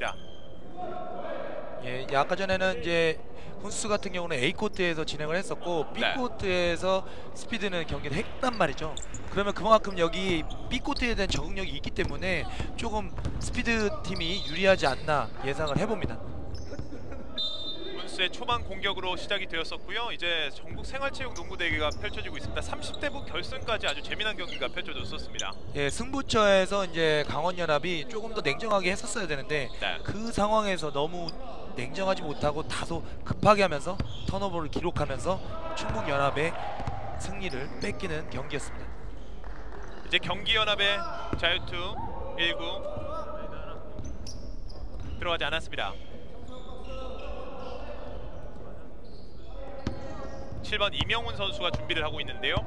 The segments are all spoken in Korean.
있습니다. 예, 아까 전에는 이제 훈스 같은 경우는 A 코트에서 진행을 했었고 B 코트에서 스피드는 경기를 했단 말이죠. 그러면 그만큼 여기 B 코트에 대한 적응력이 있기 때문에 조금 스피드 팀이 유리하지 않나 예상을 해봅니다. 훈스의 초반 공격으로 시작이 되었었고요. 이제 전국 생활체육 농구 대회가 펼쳐지고 있습니다. 30대부 결승까지 아주 재미난 경기가 펼쳐졌었습니다. 예, 승부처에서 이제 강원연합이 조금 더 냉정하게 했었어야 되는데 그 상황에서 너무 냉정하지 못하고 다소 급하게 하면서 턴오버를 기록하면서 충북연합의 승리를 뺏기는 경기였습니다. 이제 경기연합의 자유투 1구 들어가지 않았습니다. 7번 이명훈 선수가 준비를 하고 있는데요.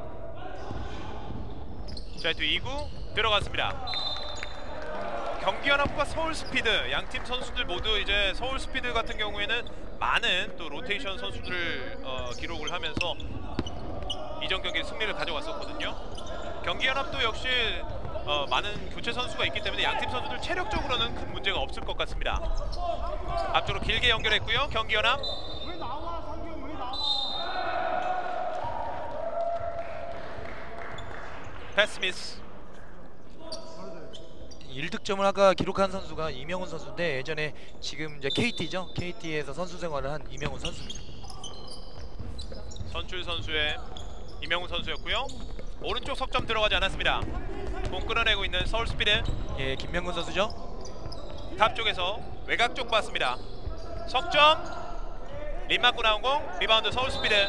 자유투 2구 들어갔습니다. 경기연합과 서울스피드 양팀 선수들 모두 이제 서울스피드 같은 경우에는 많은 또 로테이션 선수들을 기록을 하면서 이전 경기 승리를 가져갔었거든요. 경기연합도 역시 많은 교체 선수가 있기 때문에 양팀 선수들 체력적으로는 큰 문제가 없을 것 같습니다. 앞쪽으로 길게 연결했고요. 경기연합 패스 미스. 1득점을 아까 기록한 선수가 이명훈 선수인데 예전에 지금 이제 KT죠. KT에서 선수 생활을 한 이명훈 선수입니다. 선출 선수의 이명훈 선수였고요. 오른쪽 석점 들어가지 않았습니다. 공 끌어내고 있는 서울스피드. 예, 김명근 선수죠. 탑 쪽에서 외곽 쪽 봤습니다. 석점 림 맞고 나온 공 리바운드 서울스피드.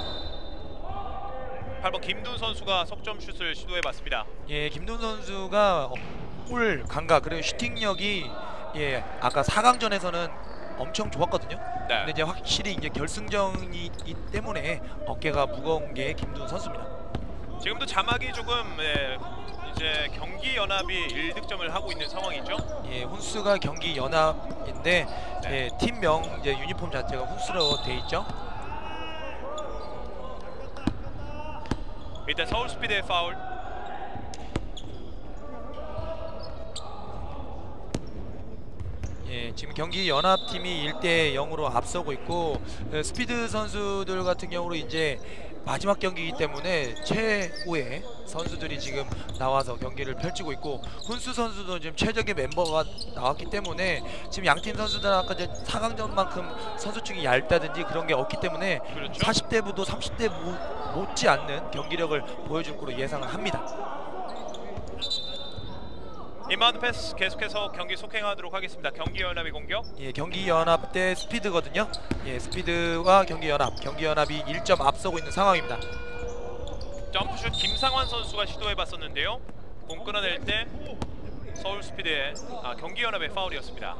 8번 김둔 선수가 석점 슛을 시도해봤습니다. 예, 김둔 선수가 볼 감각 그리고 슈팅력이 예 아까 4강전에서는 엄청 좋았거든요. 근데 이제 확실히 이제 결승전이기 때문에 어깨가 무거운 게 김둔 선수입니다. 지금도 자막이 조금 이제 경기연합이 1득점을 하고 있는 상황이죠. 예, 훈스가 경기연합인데 예, 팀명 이제 유니폼 자체가 훈스로 돼 있죠. 일단 서울스피드의 파울. 예, 지금 경기 연합팀이 1대 0으로 앞서고 있고 스피드 선수들 같은 경우로 이제 마지막 경기이기 때문에 최고의 선수들이 지금 나와서 경기를 펼치고 있고 훈스 선수도 지금 최적의 멤버가 나왔기 때문에 지금 양팀 선수들은 아까 이제 4강전만큼 선수층이 얇다든지 그런 게 없기 때문에 40대부도 30대 못지않는 경기력을 보여줄 거로 예상을 합니다. 인바운드 패스 계속해서 경기 속행하도록 하겠습니다. 경기연합의 공격. 예, 경기연합 대 스피드거든요. 예, 스피드와 경기연합이 1점 앞서고 있는 상황입니다. 점프슛 김상환 선수가 시도해봤었는데요. 공 끌어낼 때 서울스피드의 경기연합의 파울이었습니다.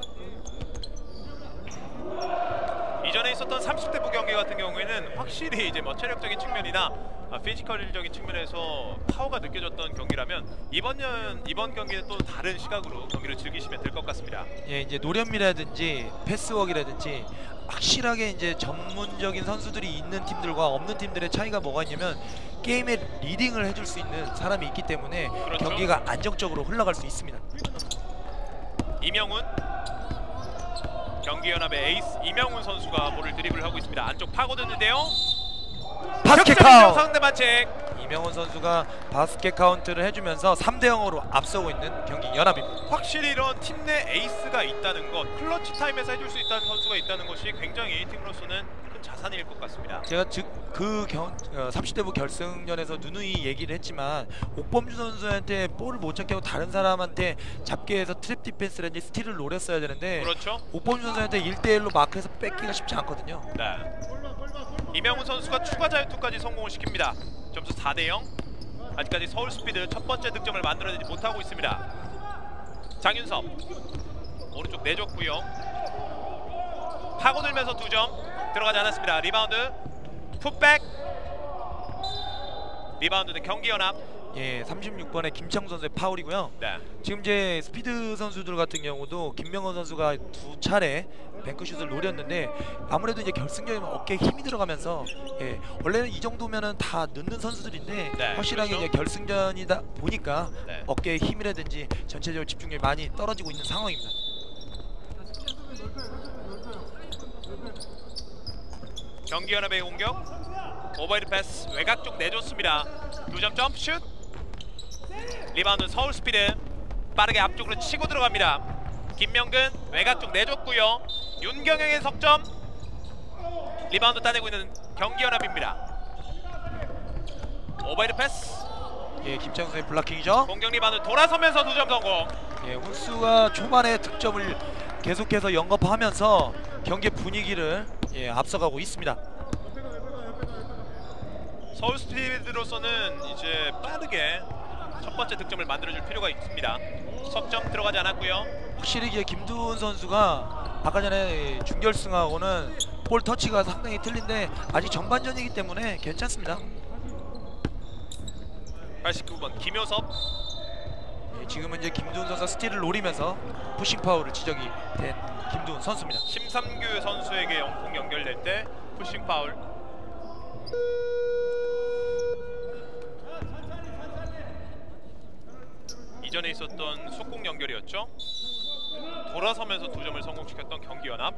이전에 있었던 30대부 경기 같은 경우에는 확실히 이제 뭐 체력적인 측면이나 피지컬적인 측면에서 파워가 느껴졌던 경기라면 이번 경기는 또 다른 시각으로 경기를 즐기시면 될 것 같습니다. 예, 이제 노련미라든지 패스워크라든지 확실하게 이제 전문적인 선수들이 있는 팀들과 없는 팀들의 차이가 뭐가 있냐면 게임의 리딩을 해줄 수 있는 사람이 있기 때문에 경기가 안정적으로 흘러갈 수 있습니다. 이명훈 경기연합의 에이스 이명훈 선수가 볼을 드리블하고 있습니다. 안쪽 파고드는데요. 바스켓 카운트! 상대 반칙. 이명훈 선수가 바스켓 카운트를 해주면서 3대 0으로 앞서고 있는 경기연합입니다. 확실히 이런 팀 내 에이스가 있다는 것, 클러치 타임에서 해줄 수 있다는 선수가 있다는 것이 굉장히 팀으로서는 큰 자산일 것 같습니다. 제가 그 30대부 결승전에서 누누이 얘기를 했지만 옥범주 선수한테 볼을 못 잡게 하고 다른 사람한테 잡게 해서 트랩 디펜스라든지 스틸을 노렸어야 되는데 옥범주 선수한테 1대1로 마크해서 뺏기가 쉽지 않거든요. 네. 이명훈 선수가 추가 자유투까지 성공을 시킵니다. 점수 4대 0. 아직까지 서울스피드 첫 번째 득점을 만들어내지 못하고 있습니다. 장윤섭 오른쪽 내줬고요. 파고들면서 2점 들어가지 않았습니다. 리바운드 풋백. 리바운드는 경기연합. 예, 36번의 김창우 선수의 파울이고요. 네. 지금 이제 스피드 선수들 같은 경우도 김명훈 선수가 2차례 뱅크슛을 노렸는데 아무래도 이제 결승전이면 어깨에 힘이 들어가면서 예, 원래는 이 정도면은 다 넣는 선수들인데 확실하게 이제 결승전이다 보니까 어깨에 힘이라든지 전체적으로 집중력이 많이 떨어지고 있는 상황입니다. 경기연합의 공격. 오버헤드 패스 외곽 쪽 내줬습니다. 2점 점프슛. 리바운드 서울스피드 빠르게 앞쪽으로 치고 들어갑니다. 김명근 외곽 쪽 내줬고요. 윤경영의 석점. 리바운드 따내고 있는 경기연합입니다. 오버헤드 패스. 예, 김창수의 블락킹이죠. 공격 리바운드 돌아서면서 2점 성공. 예, 훈수가 초반에 득점을 계속해서 영업하면서 경기 분위기를 앞서가고 있습니다. 서울스피드로서는 이제 빠르게 첫 번째 득점을 만들어줄 필요가 있습니다. 석점 들어가지 않았고요. 확실히 이게 김두훈 선수가 아까 전에 준결승하고는 볼 터치가 상당히 틀린데 아직 전반전이기 때문에 괜찮습니다. 89번 김효섭. 예, 지금은 이제 김두훈 선수가 스틸을 노리면서 푸싱 파울을 지적이 된 김두훈 선수입니다. 심삼규 선수에게 영풍 연결될 때 푸싱 파울. 이전에 있었던 속공 연결이었죠. 돌아서면서 2점을 성공시켰던 경기연합.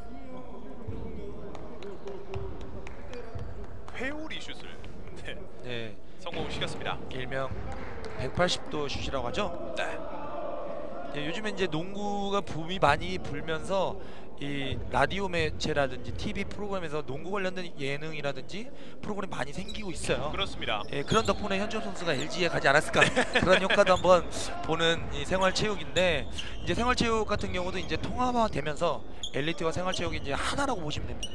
회오리 슛을 네, 성공시켰습니다. 일명 180도 슛이라고 하죠. 네. 예, 요즘에 이제 농구가 붐이 많이 불면서 이 라디오 매체라든지 TV 프로그램에서 농구 관련된 예능이라든지 프로그램 많이 생기고 있어요. 그렇습니다. 예, 그런 덕분에 현지업 선수가 LG에 가지 않았을까 그런 효과도 한번 보는 이 생활체육인데 이제 생활체육 같은 경우도 이제 통합화되면서 엘리트와 생활체육이 이제 하나라고 보시면 됩니다.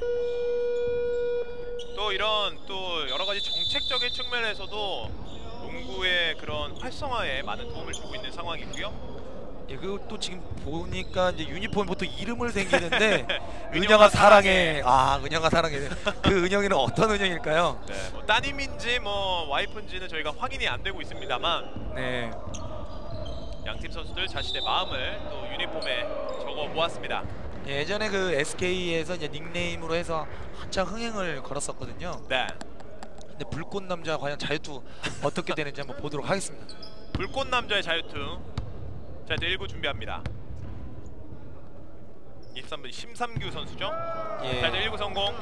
또 이런 또 여러 가지 정책적인 측면에서도 농구의 그런 활성화에 많은 도움을 주고 있는 상황이고요. 예, 그리고 또 지금 보니까 이제 유니폼 보통 이름을 생기는데 은영아 은영아 사랑해. 아, 은영아 사랑해. 그 은영이는 어떤 은영일까요? 네, 뭐 따님인지 뭐 와이프인지는 저희가 확인이 안 되고 있습니다만 네. 양팀 선수들 자신의 마음을 또 유니폼에 적어 모았습니다. 예, 예전에 그 SK에서 이제 닉네임으로 해서 한창 흥행을 걸었었거든요. 네, 근데 불꽃 남자 과연 자유투 어떻게 되는지 한번 보도록 하겠습니다. 불꽃 남자의 자유투. 자, 이제 1구 준비합니다. 23번 심삼규 선수죠. 예. 자, 이제 1구 성공.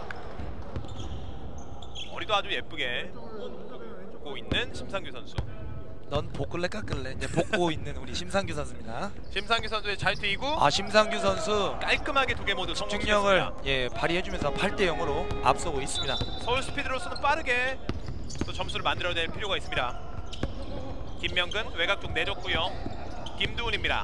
머리도 아주 예쁘게 고 있는 심삼규 선수. 넌 볶을래 깎을래? 이제 볶고 있는 우리 심상규 선수입니다. 심삼규 선수의 자유투 2구. 아, 심상규 선수 깔끔하게 2개 모두 집중력을 성공시켰습니다. 발휘해주면서 8대 0으로 앞서고 있습니다. 서울 스피드로서는 빠르게 또 점수를 만들어낼 필요가 있습니다. 김명근 외곽 쪽 내줬고요. 김두훈입니다.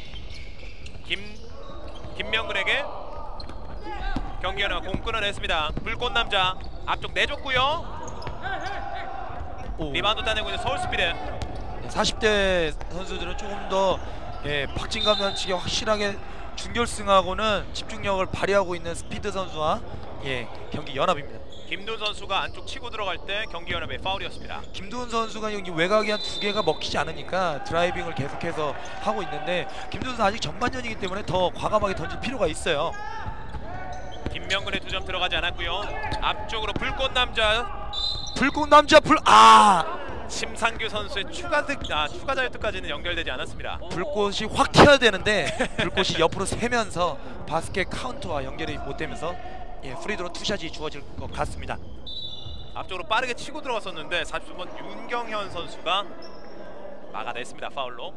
김명근에게 경기연합 공 끊어냈습니다. 불꽃 남자 앞쪽 내줬고요. 오. 리바운드 따내고 있는 서울 스피드. 40대 선수들은 조금 더 박진감 넘치게 확실하게 준결승하고는 집중력을 발휘하고 있는 스피드 선수와 경기 연합입니다. 김두훈 선수가 안쪽 치고 들어갈 때 경기연합의 파울이었습니다. 김두훈 선수가 여기 외곽이 한 2개가 먹히지 않으니까 드라이빙을 계속해서 하고 있는데 김두훈 선수 아직 전반전이기 때문에 더 과감하게 던질 필요가 있어요. 김명근의 2점 들어가지 않았고요. 앞쪽으로 불꽃 남자. 불꽃 남자 심상규 선수의 추가 자유투까지는 연결되지 않았습니다. 불꽃이 확 튀어야 되는데 불꽃이 옆으로 새면서 바스켓 카운트와 연결이 못 되면서 프리드로 투샷이 주어질 것 같습니다. 앞쪽으로 빠르게 치고 들어갔었는데 40번 윤경현 선수가 막아냈습니다. 파울로.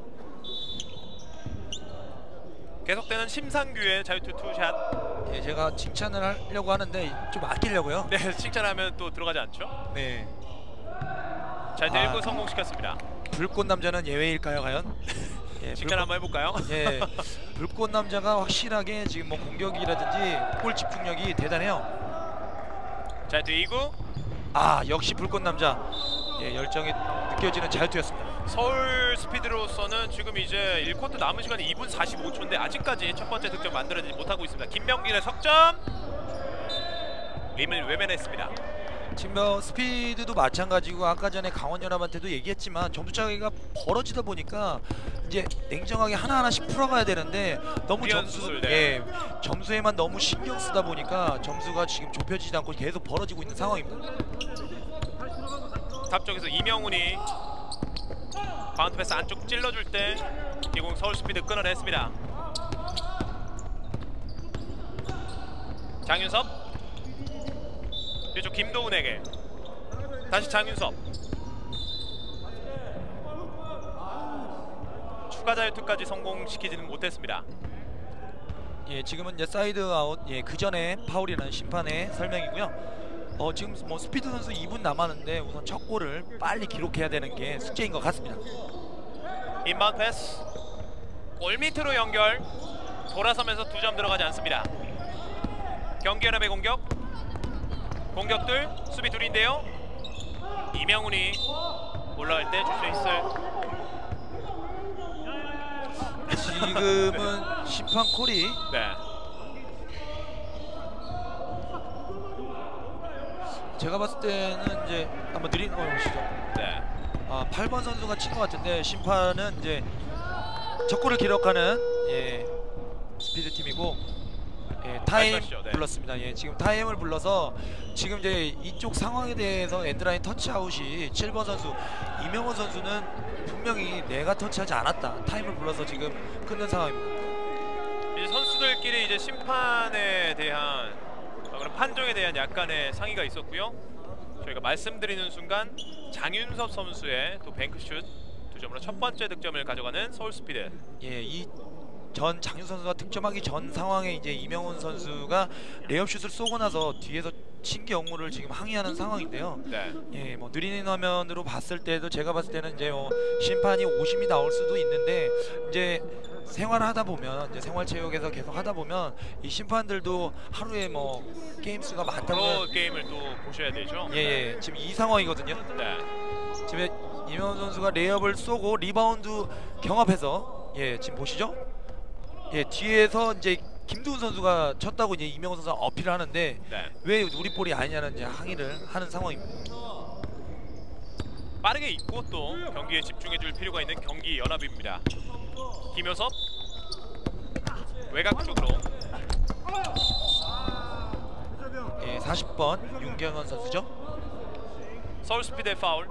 계속되는 심상규의 자유투 투샷. 제가 칭찬을 하려고 하는데 좀 아끼려고요. 네, 칭찬하면 또 들어가지 않죠. 네. 자, 이제 1구 성공시켰습니다. 불꽃 남자는 예외일까요, 과연? 칭찬 한번 해볼까요? 불꽃 남자가 확실하게 지금 뭐 공격이라든지 골 집중력이 대단해요. 자, 이제 2구. 아, 역시 불꽃 남자. 열정이 느껴지는 자유투였습니다. 서울 스피드로서는 지금 이제 1쿼터 남은 시간이 2분 45초인데 아직까지 첫 번째 득점 만들어지지 못하고 있습니다. 김명길의 석점. 림을 외면했습니다. 지금 스피드도 마찬가지고 아까 전에 강원연합한테도 얘기했지만 점수 차이가 벌어지다 보니까 이제 냉정하게 하나하나씩 풀어가야 되는데 너무 점수에만 너무 신경 쓰다 보니까 점수가 지금 좁혀지지 않고 계속 벌어지고 있는 상황입니다. 탑 쪽에서 이명훈이 바운드 패스 안쪽 찔러줄 때 기공 서울 스피드 끊어냈습니다. 장윤섭 뒤쪽 김도훈에게 다시 장윤섭. 추가 자유투까지 성공시키지는 못했습니다. 예, 지금은 이제 사이드 아웃, 예, 그 전에 파울이라는 심판의 설명이고요. 지금 뭐 스피드 선수 2분 남았는데 우선 첫 골을 빨리 기록해야 되는 게 숙제인 것 같습니다. 인바운드 패스. 골 밑으로 연결. 돌아서면서 2점 들어가지 않습니다. 경기 연합의 공격. 공격들 수비 둘인데요. 이명훈이 올라갈 때 줄 수 있을. 지금은 심판 콜이 네. 제가 봤을 때는 이제 한번 느린 보시죠. 네. 8번 선수가 친 것 같은데 심판은 이제 첫 골을 기록하는 스피드 팀이고 타임 말씀하시죠. 네. 불렀습니다. 지금 타임을 불러서 지금 이제 이쪽 상황에 대해서 엔드라인 터치아웃이 7번 선수 이명훈 선수는 분명히 내가 터치하지 않았다. 타임을 불러서 지금 끊는 상황입니다. 이제 선수들끼리 이제 심판에 대한 그런 판정에 대한 약간의 상의가 있었고요. 저희가 말씀드리는 순간 장윤섭 선수의 또 뱅크슛 2점으로 첫 번째 득점을 가져가는 서울스피드. 이 전 장윤 선수가 득점하기 전 상황에 이제 이명훈 선수가 레이업슛을 쏘고 나서 뒤에서 신기 역무를 지금 항의하는 상황인데요. 네. 뭐 느린 화면으로 봤을 때도 제가 봤을 때는 이제 심판이 오심이 나올 수도 있는데 이제 생활을 하다 보면 이제 생활체육에서 계속 하다 보면 이 심판들도 하루에 뭐 게임 수가 많다 프로 보면 게임을 또 보셔야 되죠. 지금 이 상황이거든요. 네. 지금 이명훈 선수가 레이업을 쏘고 리바운드 경합해서 지금 보시죠. 뒤에서 이제 김두훈 선수가 쳤다고 이제 이명훈 선수가 어필을 하는데 네. 왜 우리 볼이 아니냐는 이제 항의를 하는 상황입니다. 빠르게 입고 또 경기에 집중해줄 필요가 있는 경기 연합입니다. 김효섭 외곽 쪽으로. 40번 윤경현 선수죠. 서울스피드의 파울.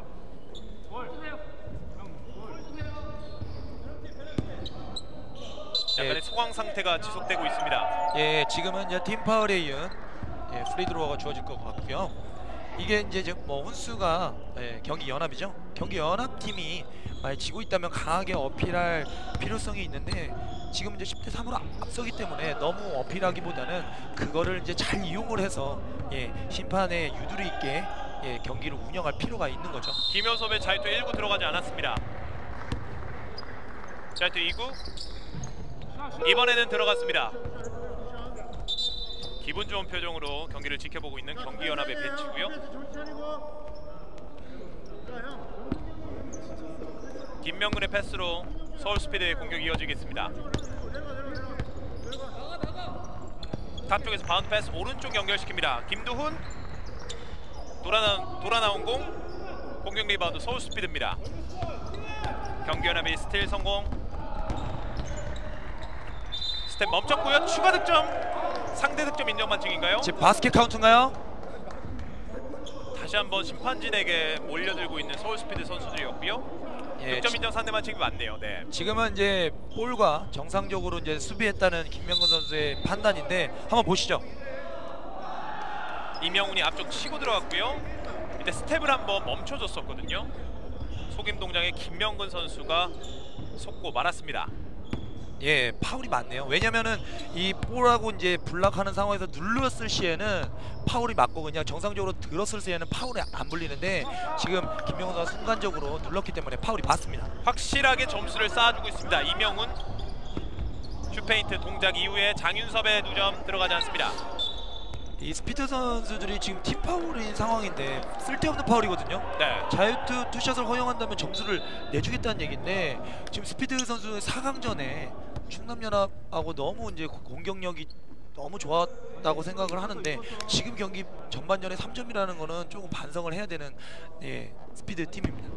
약간의 소강 상태가 지속되고 있습니다. 지금은 이제 팀 파울에 이은 프리드로어가 주어질 것 같고요. 이게 이제 뭐 훈수가 경기 연합이죠. 경기 연합 팀이 만약 지고 있다면 강하게 어필할 필요성이 있는데 지금 이제 10대 3으로 앞서기 때문에 너무 어필하기보다는 그거를 이제 잘 이용을 해서 심판의 유두리 있게 경기를 운영할 필요가 있는 거죠. 김효섭의 자유투 1구 들어가지 않았습니다. 자유투 2구 이번에는 들어갔습니다. 기분 좋은 표정으로 경기를 지켜보고 있는 경기연합의 벤치고요. 김명근의 패스로 서울스피드의 공격이 이어지겠습니다. 탑 쪽에서 바운드 패스 오른쪽 연결시킵니다. 김두훈 돌아 나온 공 공격 리바운드 서울스피드입니다. 경기연합의 스틸 성공. 스텝 멈췄고요. 추가 득점. 상대 득점 인정 반칙인가요? 지금 바스켓 카운트인가요? 다시 한번 심판진에게 몰려들고 있는 서울스피드 선수들이었고요. 득점 인정 상대 반칙이 맞네요. 네. 지금은 이제 볼과 정상적으로 이제 수비했다는 김명근 선수의 판단인데 한번 보시죠. 이명훈이 앞쪽 치고 들어갔고요. 이때 스텝을 한번 멈춰줬었거든요. 속임 동작에 김명근 선수가 속고 말았습니다. 파울이 맞네요. 왜냐면은 이 볼하고 이제 블락하는 상황에서 눌렀을 시에는 파울이 맞고 그냥 정상적으로 들었을 시에는 파울이 안 불리는데 지금 김명훈 선수가 순간적으로 눌렀기 때문에 파울이 맞습니다. 확실하게 점수를 쌓아주고 있습니다. 이명훈 슈페인트 동작 이후에 장윤섭의 2점 들어가지 않습니다. 이 스피드 선수들이 지금 팀 파울인 상황인데 쓸데없는 파울이거든요. 네. 자유투 투샷을 허용한다면 점수를 내주겠다는 얘기인데 지금 스피드 선수의 4강전에 충남연합하고 너무 이제 공격력이 너무 좋았다고 생각을 하는데 지금 경기 전반전에 3점이라는 거는 조금 반성을 해야 되는 스피드 팀입니다.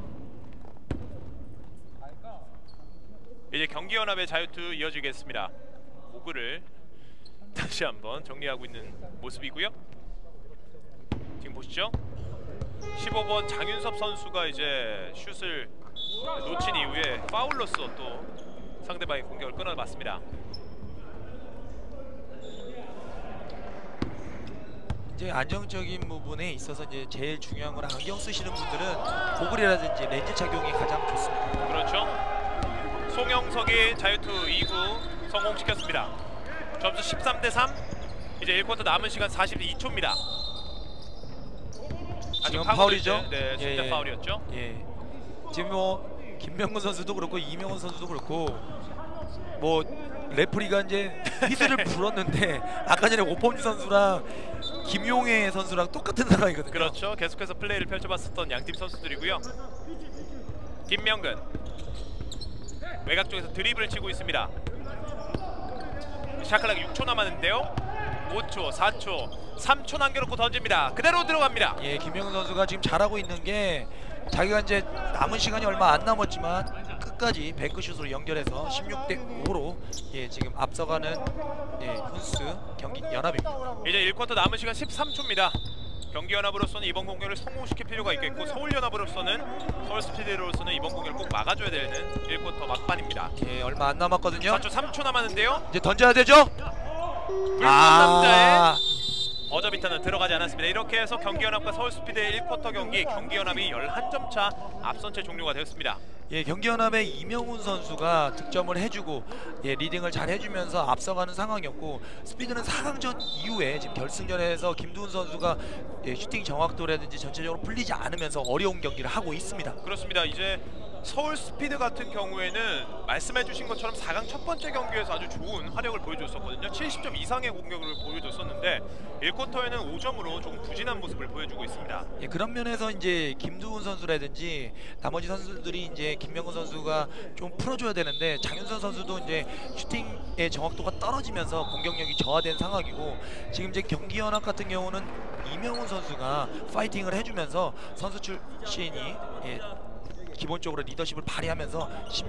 이제 경기연합의 자유투 이어지겠습니다. 오그를 다시 한번 정리하고 있는 모습이고요. 지금 보시죠. 15번 장윤섭 선수가 이제 슛을 놓친 이후에 파울로서 또 상대방의 공격을 끊어봤습니다. 이제 안정적인 부분에 있어서 이제 제일 중요한 건 안경 쓰시는 분들은 고글이라든지 렌즈 착용이 가장 좋습니다. 그렇죠. 송영석이 자유투 2구 성공시켰습니다. 점수 13대3. 이제 1쿼터 남은 시간 42초입니다. 지금 파울이죠? 네, 진짜 파울이었죠. 예. 지금 뭐 김명근 선수도 그렇고 이명훈 선수도 그렇고 뭐 레프리가 이제 휘슬을 불었는데 아까 전에 오범주 선수랑 김용혜 선수랑 똑같은 상황이거든요. 그렇죠. 계속해서 플레이를 펼쳐봤었던 양팀 선수들이고요. 김명근 외곽 쪽에서 드리블을 치고 있습니다. 샤클락이 6초 남았는데요. 5초, 4초, 3초 남겨놓고 던집니다. 그대로 들어갑니다. 예, 김명훈 선수가 지금 잘하고 있는 게 자기가 이제 남은 시간이 얼마 안 남았지만 끝까지 뱅크슛으로 연결해서 16대5로 예, 지금 앞서가는 예, 훈스 경기 연합입니다. 이제 1쿼터 남은 시간 13초입니다. 경기 연합으로서는 이번 공격을 성공시킬 필요가 있겠고 서울 연합으로서는 서울 스피드로서는 이번 공격을 꼭 막아줘야 되는 1쿼터 막판입니다. 예, 얼마 안 남았거든요. 4초, 3초 남았는데요. 이제 던져야 되죠? 불꽃 남자의 버저비터는 들어가지 않았습니다. 이렇게 해서 경기연합과 서울스피드의 1쿼터 경기, 경기연합이 11점 차 앞선 채 종료가 되었습니다. 예, 경기연합의 이명훈 선수가 득점을 해주고 예, 리딩을 잘 해주면서 앞서가는 상황이었고 스피드는 4강전 이후에 지금 결승전에서 김두훈 선수가 예, 슈팅 정확도라든지 전체적으로 풀리지 않으면서 어려운 경기를 하고 있습니다. 그렇습니다. 이제 서울 스피드 같은 경우에는 말씀해주신 것처럼 4강 첫 번째 경기에서 아주 좋은 활약을 보여줬었거든요. 70점 이상의 공격을 보여줬었는데 1쿼터에는 5점으로 조금 부진한 모습을 보여주고 있습니다. 예, 그런 면에서 이제 김두훈 선수라든지 나머지 선수들이 이제 김명훈 선수가 좀 풀어줘야 되는데 장윤선 선수도 이제 슈팅의 정확도가 떨어지면서 공격력이 저하된 상황이고 지금 이제 경기연합 같은 경우는 이명훈 선수가 파이팅을 해주면서 선수 출신이 예, 기본적으로 리더십을 발휘하면서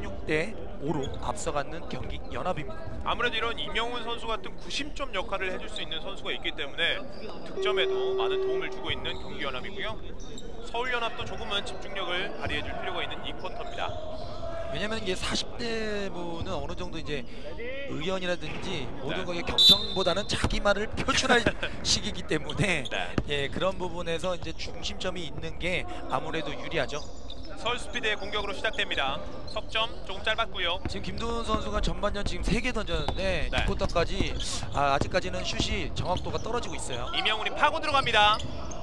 16대5로 앞서가는 경기 연합입니다. 아무래도 이런 이명훈 선수 같은 구심점 역할을 해줄 수 있는 선수가 있기 때문에 득점에도 많은 도움을 주고 있는 경기 연합이고요. 서울 연합도 조금은 집중력을 발휘해줄 필요가 있는 2쿼터입니다. 왜냐면 이게 40대분은 어느 정도 이제 의견이라든지 모든 것에 경청보다는 자기 말을 표출할 시기이기 때문에 예, 그런 부분에서 이제 중심점이 있는 게 아무래도 유리하죠. 서울 스피드의 공격으로 시작됩니다. 석점 조금 짧았고요. 지금 김도훈 선수가 전반전 지금 3개 던졌는데 2쿼터까지 아직까지는 슛이 정확도가 떨어지고 있어요. 이명훈이 파고 들어갑니다.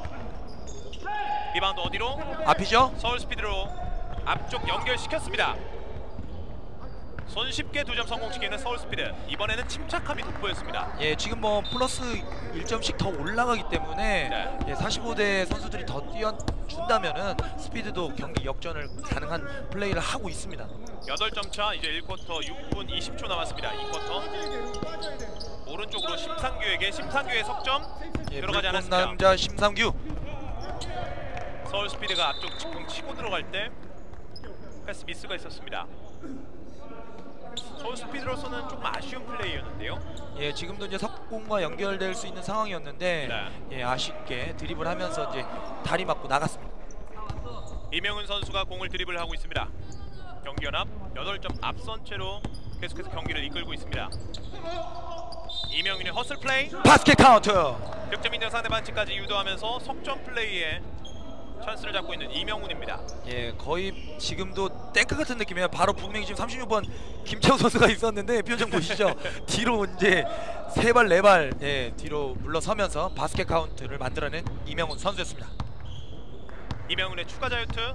리바운드 어디로? 앞이죠? 서울 스피드로 앞쪽 연결시켰습니다. 손쉽게 2점 성공시키는 서울 스피드. 이번에는 침착함이 돋보였습니다. 예, 지금 뭐 플러스 1점씩 더 올라가기 때문에 예, 45대 선수들이 더 뛰어준다면은 스피드도 경기 역전을 가능한 플레이를 하고 있습니다. 8점 차. 이제 1쿼터 6분 20초 남았습니다. 2쿼터 오른쪽으로 심상규에게 심상규의 석점 예, 들어가지 않았습니다. 남자 심상규. 서울 스피드가 앞쪽 직공 치고 들어갈 때 패스 미스가 있었습니다. 서울 스피드로서는 좀 아쉬운 플레이였는데요. 예, 지금도 이제 석공과 연결될 수 있는 상황이었는데 예, 아쉽게 드리블하면서 이제 다리 맞고 나갔습니다. 이명훈 선수가 공을 드리블하고 있습니다. 경기연합 8점 앞선 채로 계속해서 경기를 이끌고 있습니다. 이명훈의 허슬 플레이, 바스켓 카운트. 득점 있는 상대 반칙까지 유도하면서 석점 플레이에 찬스를 잡고 있는 이명훈입니다. 예, 거의 지금도 탱크 같은 느낌이에요. 바로 분명히 지금 36번 김채우 선수가 있었는데 표정 보시죠. 뒤로 이제 3발 4발 예, 뒤로 물러서면서 바스켓 카운트를 만들어낸 이명훈 선수였습니다. 이명훈의 추가 자유투,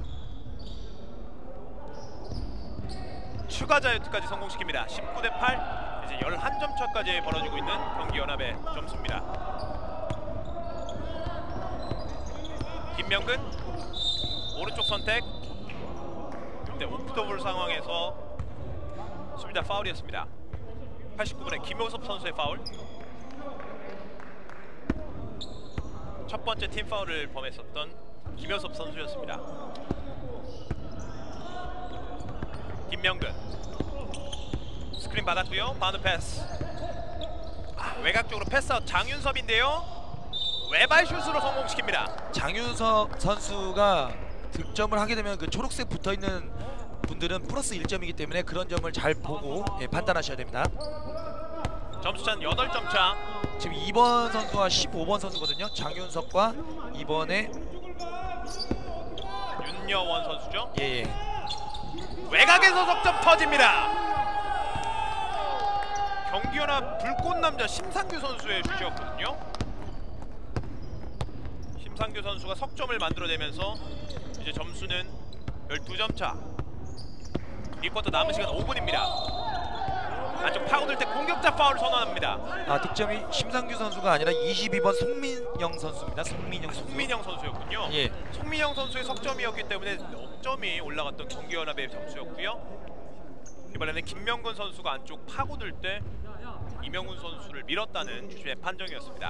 추가 자유투까지 성공시킵니다. 19대8. 이제 11점 차까지 벌어지고 있는 경기연합의 점수입니다. 김명근 오른쪽 선택. 근데 오프더블 상황에서 수비자 파울이었습니다. 89분에 김효섭 선수의 파울. 첫 번째 팀 파울을 범했었던 김효섭 선수였습니다. 김명근 스크린 받았고요. 바운드 패스. 외곽 쪽으로 패스아웃 장윤섭인데요. 외발 슛으로 성공시킵니다. 장윤섭 선수가 득점을 하게 되면 그 초록색 붙어있는 분들은 플러스 1점이기 때문에 그런 점을 잘 보고 예, 판단하셔야 됩니다. 점수차는 8점 차. 지금 2번 선수와 15번 선수거든요. 장윤석과 2번에 윤여원 선수죠. 예. 외곽에서 석점 터집니다. 경기연합 불꽃남자 심상규 선수의 슛이었거든요. 심상규 선수가 석점을 만들어내면서 이제 점수는 12점 차. 이 쿼터 남은 시간 5분입니다. 안쪽 파고들 때 공격자 파울을 선언합니다. 득점이 심상규 선수가 아니라 22번 송민영 선수입니다. 송민영 선수였군요. 예. 송민영 선수의 석점이었기 때문에 넉점이 올라갔던 경기연합의 점수였고요. 이번에는 김명근 선수가 안쪽 파고들 때 이명훈 선수를 밀었다는 주심의 판정이었습니다.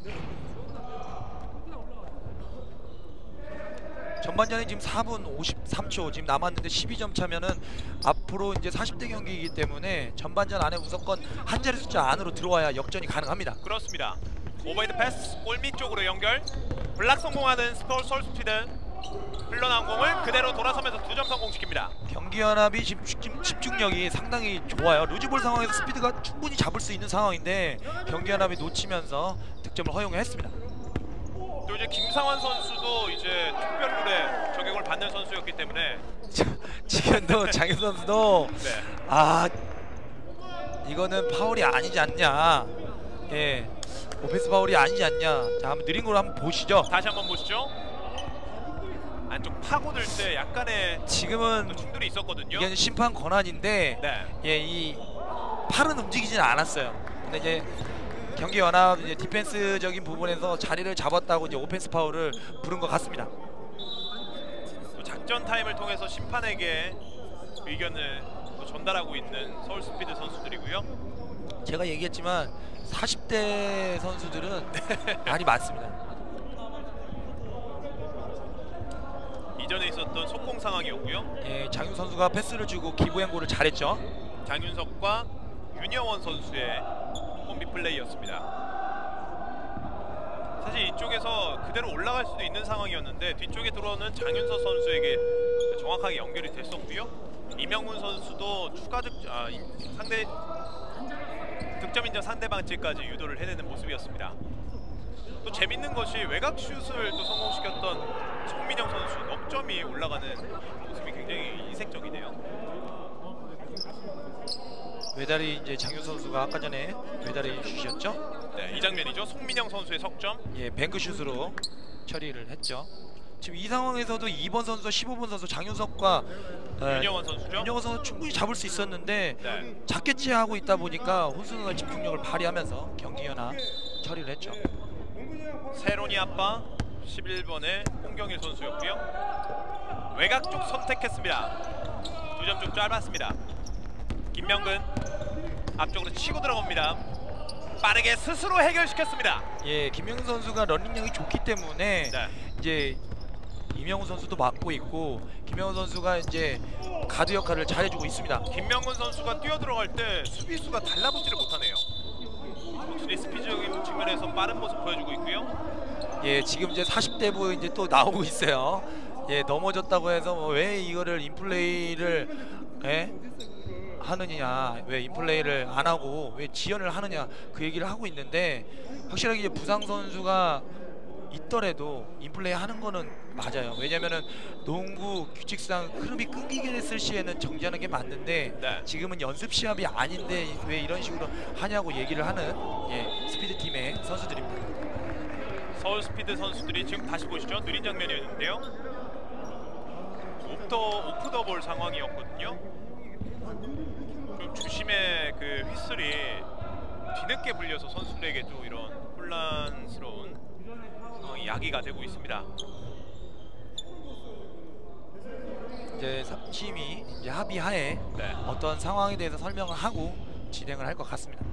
전반전에 지금 4분 53초 지금 남았는데 12점 차면은 앞으로 이제 40대 경기이기 때문에 전반전 안에 무조건 한 자리 숫자 안으로 들어와야 역전이 가능합니다. 그렇습니다. 오버헤드 패스 골밑 쪽으로 연결. 블락 성공하는 서울스피드. 흘러나온 공을 그대로 돌아서면서 2점 성공시킵니다. 경기연합이 지금 집중력이 상당히 좋아요. 루즈볼 상황에서 스피드가 충분히 잡을 수 있는 상황인데 경기연합이 놓치면서 득점을 허용했습니다. 또 이제 김상환 선수도 이제 특별룰에 적용을 받는 선수였기 때문에 지금도 장윤 선수도 이거는 파울이 아니지 않냐. 예, 오펜스 파울이 아니지 않냐. 자, 한번 느린 걸로 한번 보시죠. 다시 한번 보시죠. 안쪽 파고들 때 약간의 지금은 충돌이 있었거든요. 이게 심판 권한인데 예, 이 팔은 움직이진 않았어요. 근데 이제 경기연합 이제 디펜스적인 부분에서 자리를 잡았다고 이제 오펜스 파울을 부른 것 같습니다. 작전 타임을 통해서 심판에게 의견을 전달하고 있는 서울스피드 선수들이고요. 제가 얘기했지만 40대 선수들은 많이 많습니다. 이전에 있었던 속공 상황이었고요. 예, 장윤 선수가 패스를 주고 기부 행보를 잘했죠. 장윤석과 윤여원 선수의 콤비 플레이였습니다. 사실 이쪽에서 그대로 올라갈 수도 있는 상황이었는데 뒤쪽에 들어오는 장윤석 선수에게 정확하게 연결이 됐었고요. 이명훈 선수도 추가 상대 득점 인정 상대방치까지 유도를 해내는 모습이었습니다. 또 재밌는 것이 외곽 슛을 또 성공시켰던 송민영 선수 넉점이 올라가는 모습이 굉장히 이색적이네요. 외다리 이제 장윤 선수가 아까 전에 외다리 슛이었죠. 네, 이 장면이죠. 송민영 선수의 석점. 예, 뱅크슛으로 처리를 했죠. 지금 이 상황에서도 2번 선수, 15번 선수 장윤석과 윤여원 선수죠. 윤여원 선수 충분히 잡을 수 있었는데 네. 잡겠지 하고 있다 보니까 혼선과 집중력을 발휘하면서 경기연합 처리를 했죠. 세로니 아빠 11번의 홍경일 선수였고요. 외곽 쪽 선택했습니다. 2점 쪽 짧았습니다. 김명근 앞쪽으로 치고 들어갑니다. 빠르게 스스로 해결시켰습니다. 예, 김명훈 선수가 러닝력이 좋기 때문에 이제 이명훈 선수도 맡고 있고 김명훈 선수가 이제 가드 역할을 잘해주고 있습니다. 김명근 선수가 뛰어들어갈 때 수비수가 달라붙지를 못하네요. 확실히 스피드적인 측면에서 빠른 모습 보여주고 있고요. 예, 지금 이제 40대부 이제 또 나오고 있어요. 예, 넘어졌다고 해서 뭐 왜 이거를 인플레이를 하느냐, 왜 인플레이를 안 하고 왜 지연을 하느냐 그 얘기를 하고 있는데 확실하게 이제 부상 선수가 있더라도 인플레이 하는 거는 맞아요. 왜냐면은 농구 규칙상 흐름이 끊기게 됐을 시에는 정지하는 게 맞는데 지금은 연습 시합이 아닌데 왜 이런 식으로 하냐고 얘기를 하는 스피드 팀의 선수들입니다. 서울 스피드 선수들이 지금 다시 보시죠. 느린 장면이었는데요. 오프 더 볼 상황이었거든요. 좀 주심의 그 휘슬이 뒤늦게 불려서 선수들에게도 이런 혼란스러운 상황이 야기가 되고 있습니다. 이제 팀이 이제 합의하에 어떤 상황에 대해서 설명을 하고 진행을 할 것 같습니다.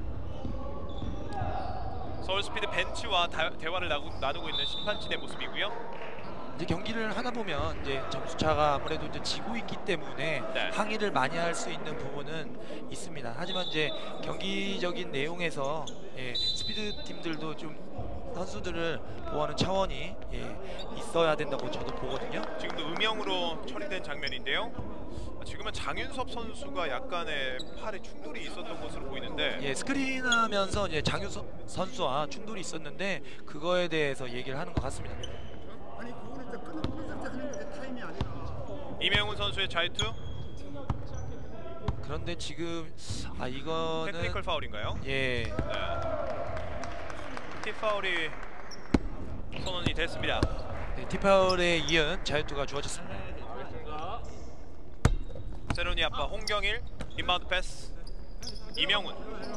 서울 스피드 벤치와 대화를 나누고 있는 심판진의 모습이고요. 이제 경기를 하다 보면 이제 점수차가 아무래도 이제 지고 있기 때문에 항의를 많이 할 수 있는 부분은 있습니다. 하지만 이제 경기적인 내용에서 스피드 팀들도 좀 선수들을 보호하는 차원이 있어야 된다고 저도 보거든요. 지금도 음영으로 처리된 장면인데요. 지금은 장윤섭 선수가 약간의 팔에 충돌이 있었던 것으로 보이는데 예, 스크린하면서 이제 장윤석 선수와 충돌이 있었는데 그거에 대해서 얘기를 하는 것 같습니다. 아니 그거는 이제 끊을 때 하는 거지 타임이 아니라. 이명훈 선수의 자유투 그런데 지금 이거는 테크니컬 파울인가요? 예, 네. 티 파울이 선언이 됐습니다. 네, 티파울에 이은 자유투가 주어졌습니다. 세로니 아빠 홍경일 인바운드 패스 이명훈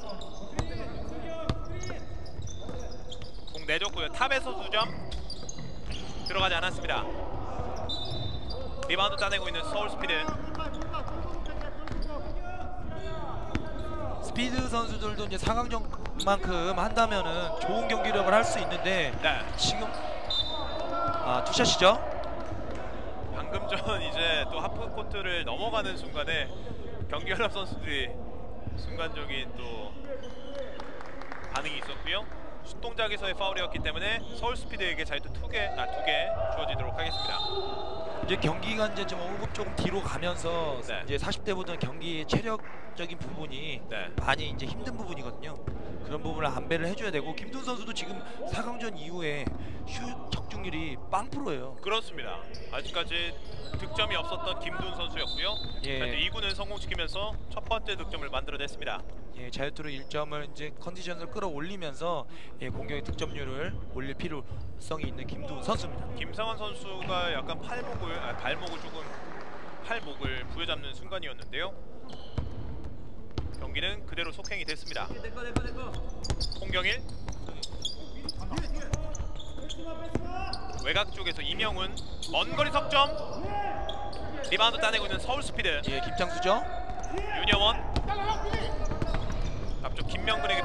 공 내줬고요. 탑에서 2점 들어가지 않았습니다. 리바운드 따내고 있는 서울 스피드. 스피드 선수들도 이제 4강전만큼 한다면은 좋은 경기력을 할 수 있는데 네. 지금 투샷이죠? 방금 전 이제 또 하프 코트를 넘어가는 순간에 경기연합 선수들이 순간적인 또 반응이 있었고요. 슛 동작에서의 파울이었기 때문에 서울 스피드에게 자유투 2개 주어지도록 하겠습니다. 이제 경기가 이제 좀 5급 조금 뒤로 가면서 네. 이제 40대보다는 경기의 체력적인 부분이 네. 많이 이제 힘든 부분이거든요. 그런 부분을 안배를 해줘야 되고 김도훈 선수도 지금 4강전 이후에 슛 적중률이 빵프로예요. 그렇습니다. 아직까지 득점이 없었던 김도훈 선수였고요. 예. 2구는 성공시키면서 첫 번째 득점을 만들어냈습니다. 예, 자유투로 1점을 이제 컨디션을 끌어올리면서 예, 공격의 득점률을 올릴 필요성이 있는 김도훈 선수입니다. 김상환 선수가 약간 발목을 조금 팔목을 부여잡는 순간이었는데요. 경기는 그대로 속행이 됐습니다. 홍경일 외곽 쪽에서 이명훈 먼 거리 석점 리바운드 따내고 있는 서울 스피드. 예, 김창수죠? 윤여원 앞쪽 김명근에게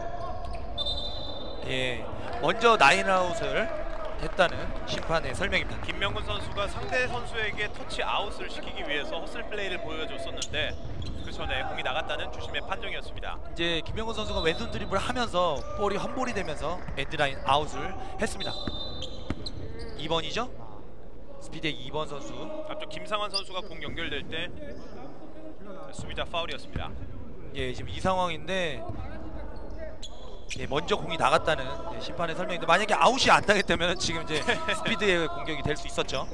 받고요. 예, 먼저 나인아웃을 했다는 심판의 설명입니다. 김명근 선수가 상대 선수에게 터치 아웃을 시키기 위해서 허슬 플레이를 보여줬었는데 그 전에 공이 나갔다는 주심의 판정이었습니다. 이제 김명훈 선수가 왼손 드리블을 하면서 볼이 험볼이 되면서 엔드라인 아웃을 했습니다. 2번이죠? 스피드의 2번 선수. 앞쪽 김상환 선수가 공 연결될 때 수비자 파울이었습니다. 예, 지금 이 상황인데 예, 먼저 공이 나갔다는 예, 심판의 설명인데 만약에 아웃이 안 나겠다면 지금 이제 스피드의 공격이 될 수 있었죠.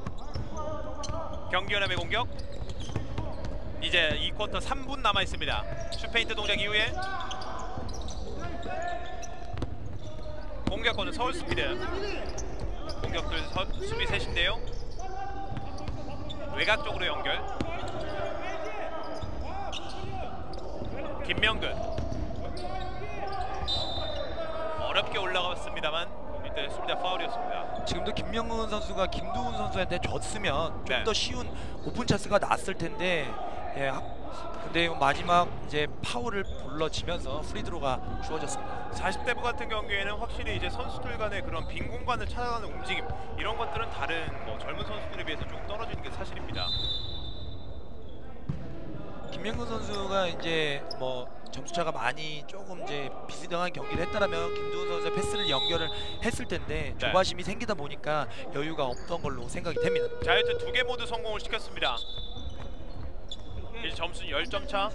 경기연합의 공격. 이제 2쿼터 3분 남아 있습니다. 슈페인트 동작 이후에 공격권은 서울 스피드. 공격들 수비 셋인데요. 외곽 쪽으로 연결. 김명근 어렵게 올라갔습니다만 이때 수비자 파울이었습니다. 지금도 김명훈 선수가 김도훈 선수한테 졌으면 좀 네. 더 쉬운 오픈 찬스가 났을 텐데 예, 근데 마지막 이제 파울을 불러지면서 프리드로가 주어졌습니다. 40대부 같은 경우에는 확실히 이제 선수들 간의 그런 빈 공간을 찾아가는 움직임 이런 것들은 다른 젊은 선수들에 비해서 좀 떨어지는 게 사실입니다. 김명근 선수가 이제 점수차가 많이 조금 이제 비슷한 경기를 했다라면 김도훈 선수의 패스를 연결을 했을 텐데 네. 조바심이 생기다 보니까 여유가 없던 걸로 생각이 됩니다. 자유투 2개 모두 성공을 시켰습니다. 이제 점수는 10점 차.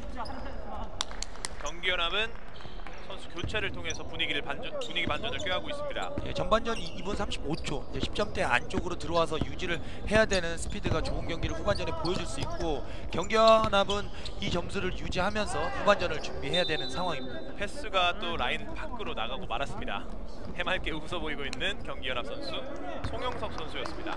경기연합은 선수 교체를 통해서 분위기 반전을 꾀하고 있습니다. 예, 전반전 2분 35초 10점대 안쪽으로 들어와서 유지를 해야 되는 스피드가 좋은 경기를 후반전에 보여줄 수 있고 경기연합은 이 점수를 유지하면서 후반전을 준비해야 되는 상황입니다. 패스가 또 라인 밖으로 나가고 말았습니다. 해맑게 웃어 보이고 있는 경기연합 선수 송영석 선수였습니다.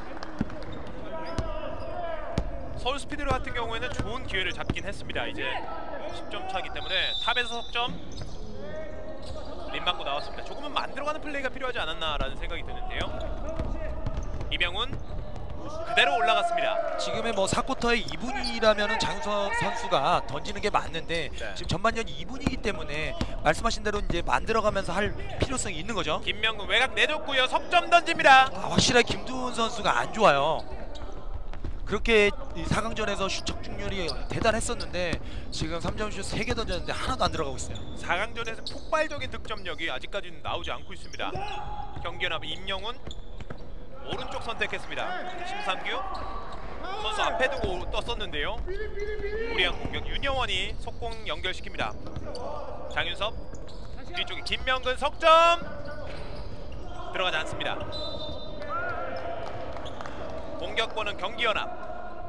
서울 스피드로 같은 경우에는 좋은 기회를 잡긴 했습니다. 이제 10점 차기 때문에 탑에서 석점 림 맞고 나왔습니다. 조금은 만들어가는 플레이가 필요하지 않았나라는 생각이 드는데요. 이명훈 그대로 올라갔습니다. 지금의 4쿼터의 2분이라면은 장윤석 선수가 던지는 게 맞는데 네. 지금 전반전 2분이기 때문에 말씀하신 대로 이제 만들어가면서 할 필요성이 있는 거죠. 김명근 외곽 내줬고요. 석점 던집니다. 확실하게 김두훈 선수가 안 좋아요. 그렇게 이 4강전에서 슛 적중률이 대단했었는데 지금 3점 슛 3개 던졌는데 하나도 안 들어가고 있어요. 4강전에서 폭발적인 득점력이 아직까지는 나오지 않고 있습니다. 경기연합 임영훈 오른쪽 선택했습니다. 심상규 선수 앞에 두고 떴었는데요. 무리한 공격 윤영원이 속공 연결시킵니다. 장윤섭 뒤쪽에 김명근 석점 들어가지 않습니다. 공격권은 경기연합.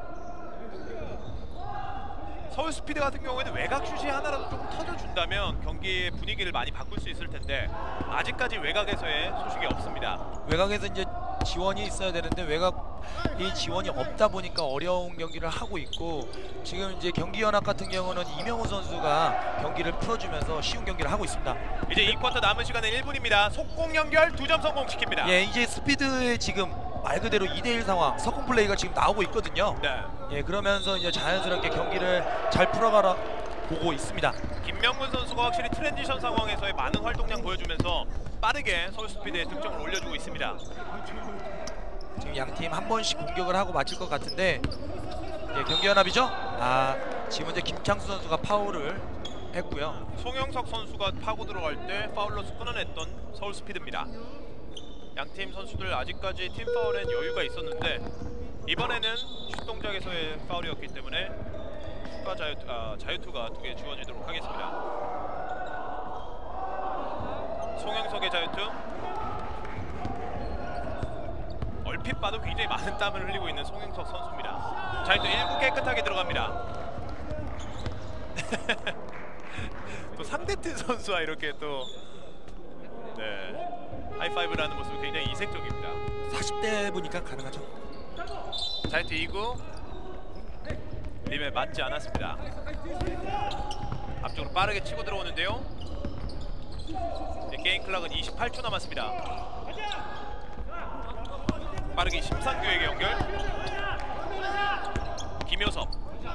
서울스피드 같은 경우에는 외곽 슛이 하나라도 조금 터져준다면 경기의 분위기를 많이 바꿀 수 있을 텐데 아직까지 외곽에서의 소식이 없습니다. 외곽에서 이제 지원이 있어야 되는데 외곽이 지원이 없다 보니까 어려운 경기를 하고 있고, 지금 이제 경기연합 같은 경우는 이명호 선수가 경기를 풀어주면서 쉬운 경기를 하고 있습니다. 이제 2쿼터 남은 시간은 1분입니다. 속공 연결 2점 성공시킵니다. 예, 이제 스피드의 지금 말 그대로 2대1 상황, 석공 플레이가 지금 나오고 있거든요. 네. 예, 그러면서 이제 자연스럽게 경기를 잘 풀어가라 보고 있습니다. 김명근 선수가 확실히 트랜지션 상황에서의 많은 활동량 보여주면서 빠르게 서울스피드의 득점을 올려주고 있습니다. 지금 양팀 한 번씩 공격을 하고 마칠 것 같은데, 예, 경기연합이죠? 지금 이제 김창수 선수가 파울을 했고요. 송영석 선수가 파고 들어갈 때 파울로서 끊어냈던 서울스피드입니다. 양팀 선수들 아직까지 팀 파울엔 여유가 있었는데 이번에는 슛 동작에서의 파울이었기 때문에 추가 자유투가 2개 주어지도록 하겠습니다. 송영석의 자유투. 얼핏 봐도 굉장히 많은 땀을 흘리고 있는 송영석 선수입니다. 자유투 1구 깨끗하게 들어갑니다. 또 상대팀 선수와 이렇게 또 하이파이브를 하는 모습이 굉장히 이색적입니다. 40대 보니까 가능하죠. 자이트 2구 림에 맞지 않았습니다. 앞쪽으로 빠르게 치고 들어오는데요. 게임 클락은 28초 남았습니다. 빠르게 심상규에게 연결. 김효섭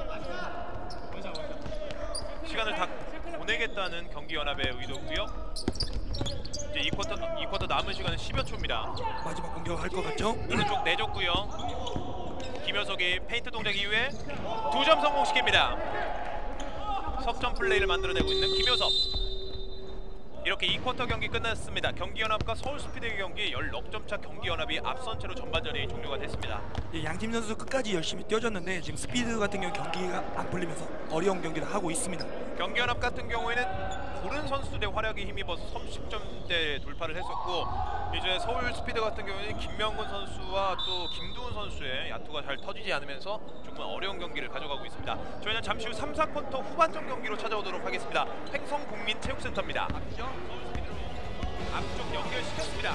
시간을 다 보내겠다는 경기연합의 의도고요. 이제 2쿼터 남은 시간은 10여 초입니다. 마지막 공격할 것 같죠? 오른쪽 내줬고요. 김효석이 페인트 동작 이후에 2점 성공시킵니다. 석점 플레이를 만들어내고 있는 김효섭. 이렇게 2쿼터 경기 끝났습니다. 경기연합과 서울스피드의 경기 16점 차 경기연합이 앞선 채로 전반전이 종료가 됐습니다. 예, 양팀 선수 끝까지 열심히 뛰어줬는데 지금 스피드 같은 경우 경기가 안 풀리면서 어려운 경기를 하고 있습니다. 경기연합 같은 경우에는 고른 선수들의 활약에 힘입어서 30점대 돌파를 했었고, 이제 서울스피드 같은 경우에는 김명근 선수와 또 김두훈 선수의 야투가 잘 터지지 않으면서 조금 어려운 경기를 가져가고 있습니다. 저희는 잠시 후 3, 4쿼터 후반전 경기로 찾아오도록 하겠습니다. 횡성국민체육센터입니다. 서울스피드로 앞쪽 연결시켰습니다.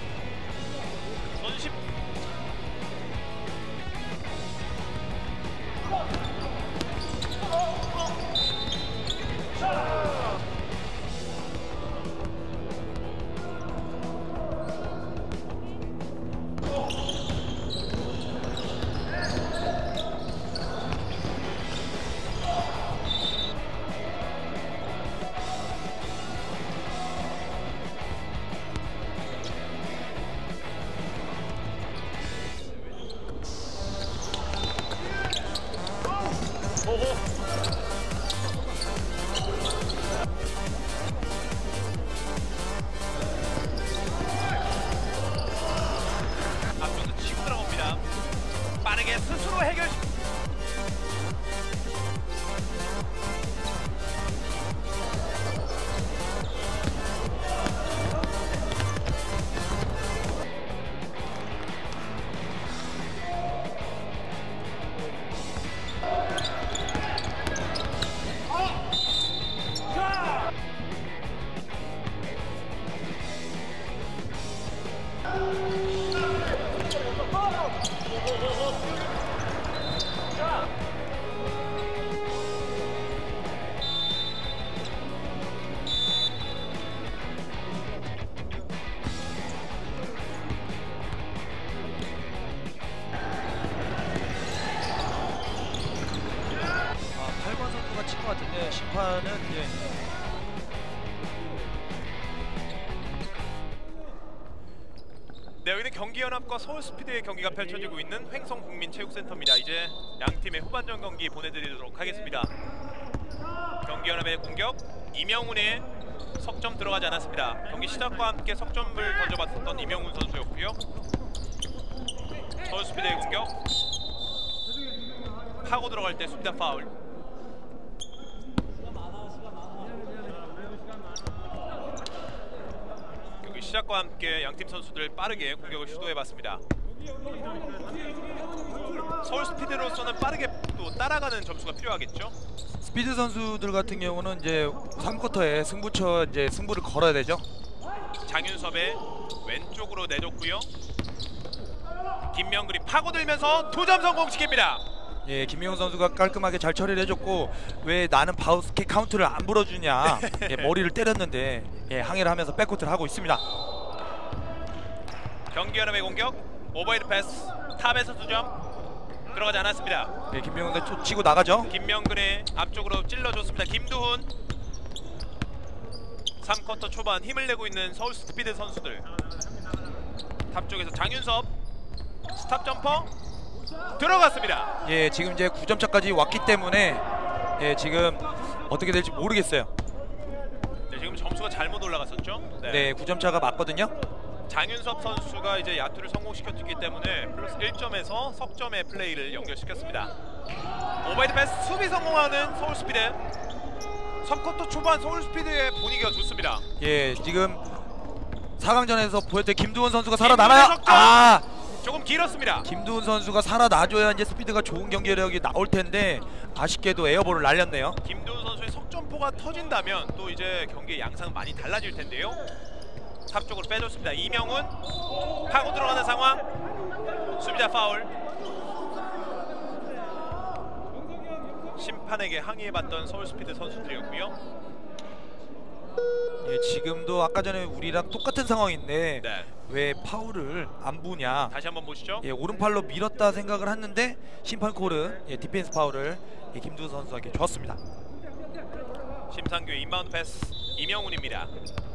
전십 앞쪽으로 치고 들어갑니다. 빠르게 스스로 해결. 같은데 심판은 네, 여기는 경기연합과 서울스피드의 경기가 펼쳐지고 있는 횡성국민체육센터입니다. 이제 양팀의 후반전 경기 보내드리도록 하겠습니다. 경기연합의 공격, 이명훈의 석점 들어가지 않았습니다. 경기 시작과 함께 석점을 던져봤었던 이명훈 선수였고요. 서울스피드의 공격, 파고 들어갈 때 수비다 파울. 경기 시작과 함께 양팀 선수들 빠르게 공격을 시도해봤습니다. 서울 스피드로서는 빠르게 또 따라가는 점수가 필요하겠죠. 스피드 선수들 같은 경우는 이제 3쿼터에 승부처 이제 승부를 걸어야 되죠. 장윤섭의 왼쪽으로 내줬고요. 김명근이 파고들면서 2점 성공시킵니다. 예, 김명훈 선수가 깔끔하게 잘 처리를 해줬고 왜 나는 바우스킥 카운트를 안 불어주냐 예, 머리를 때렸는데 예, 항의를 하면서 백코트를 하고 있습니다. 경기연합의 공격 오버헤드 패스 탑에서 2점 들어가지 않았습니다. 예, 김명훈 선수 치고 나가죠. 김명근의 앞쪽으로 찔러줬습니다. 김두훈 3쿼터 초반 힘을 내고 있는 서울 스피드 선수들. 탑 쪽에서 장윤섭 스탑 점퍼 들어갔습니다. 예, 지금 이제 9점 차까지 왔기 때문에 예, 지금 어떻게 될지 모르겠어요. 네, 지금 점수가 잘못 올라갔었죠. 네, 9점 차가 맞거든요. 장윤섭 선수가 이제 야투를 성공시켰기 때문에 플러스 1점에서 석점의 플레이를 연결시켰습니다. 오버헤드 패스 수비 성공하는 서울 스피드. 3쿼터 초반 서울 스피드의 분위기가 좋습니다. 예, 지금 4강전에서 보였던 김두훈 선수가 살아남아요. 아, 조금 길었습니다. 김두훈 선수가 살아나줘야 이제 스피드가 좋은 경기력이 나올 텐데 아쉽게도 에어볼을 날렸네요. 김두훈 선수의 석점포가 터진다면 또 이제 경기의 양상은 많이 달라질 텐데요. 탑 쪽으로 빼줬습니다. 이명훈 파고 들어가는 상황. 수비자 파울. 심판에게 항의해봤던 서울스피드 선수들이었고요. 예, 지금도 아까 전에 우리랑 똑같은 상황인데 네. 왜 파울을 안 부냐. 다시 한번 보시죠. 예, 오른팔로 밀었다 생각을 했는데 심판 콜은 예, 디펜스 파울을 예, 김두훈 선수에게 줬습니다. 심상규의 인바운드 패스 이명훈입니다.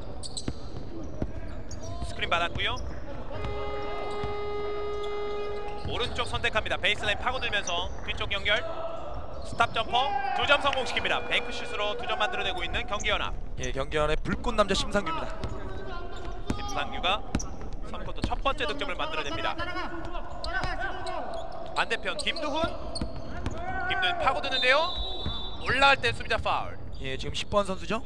스크린 받았고요. 오른쪽 선택합니다. 베이스라인 파고들면서 뒤쪽 연결. 스탑 점퍼 2점 성공시킵니다. 뱅크슛으로 2점 만들어내고 있는 경기연합. 예, 경기연의 불꽃 남자 심상규입니다. 심상규가 3쿼터 첫 번째 득점을 만들어냅니다. 반대편 김두훈 파고드는데요. 올라갈 때 수비자 파울. 예, 지금 10번 선수죠.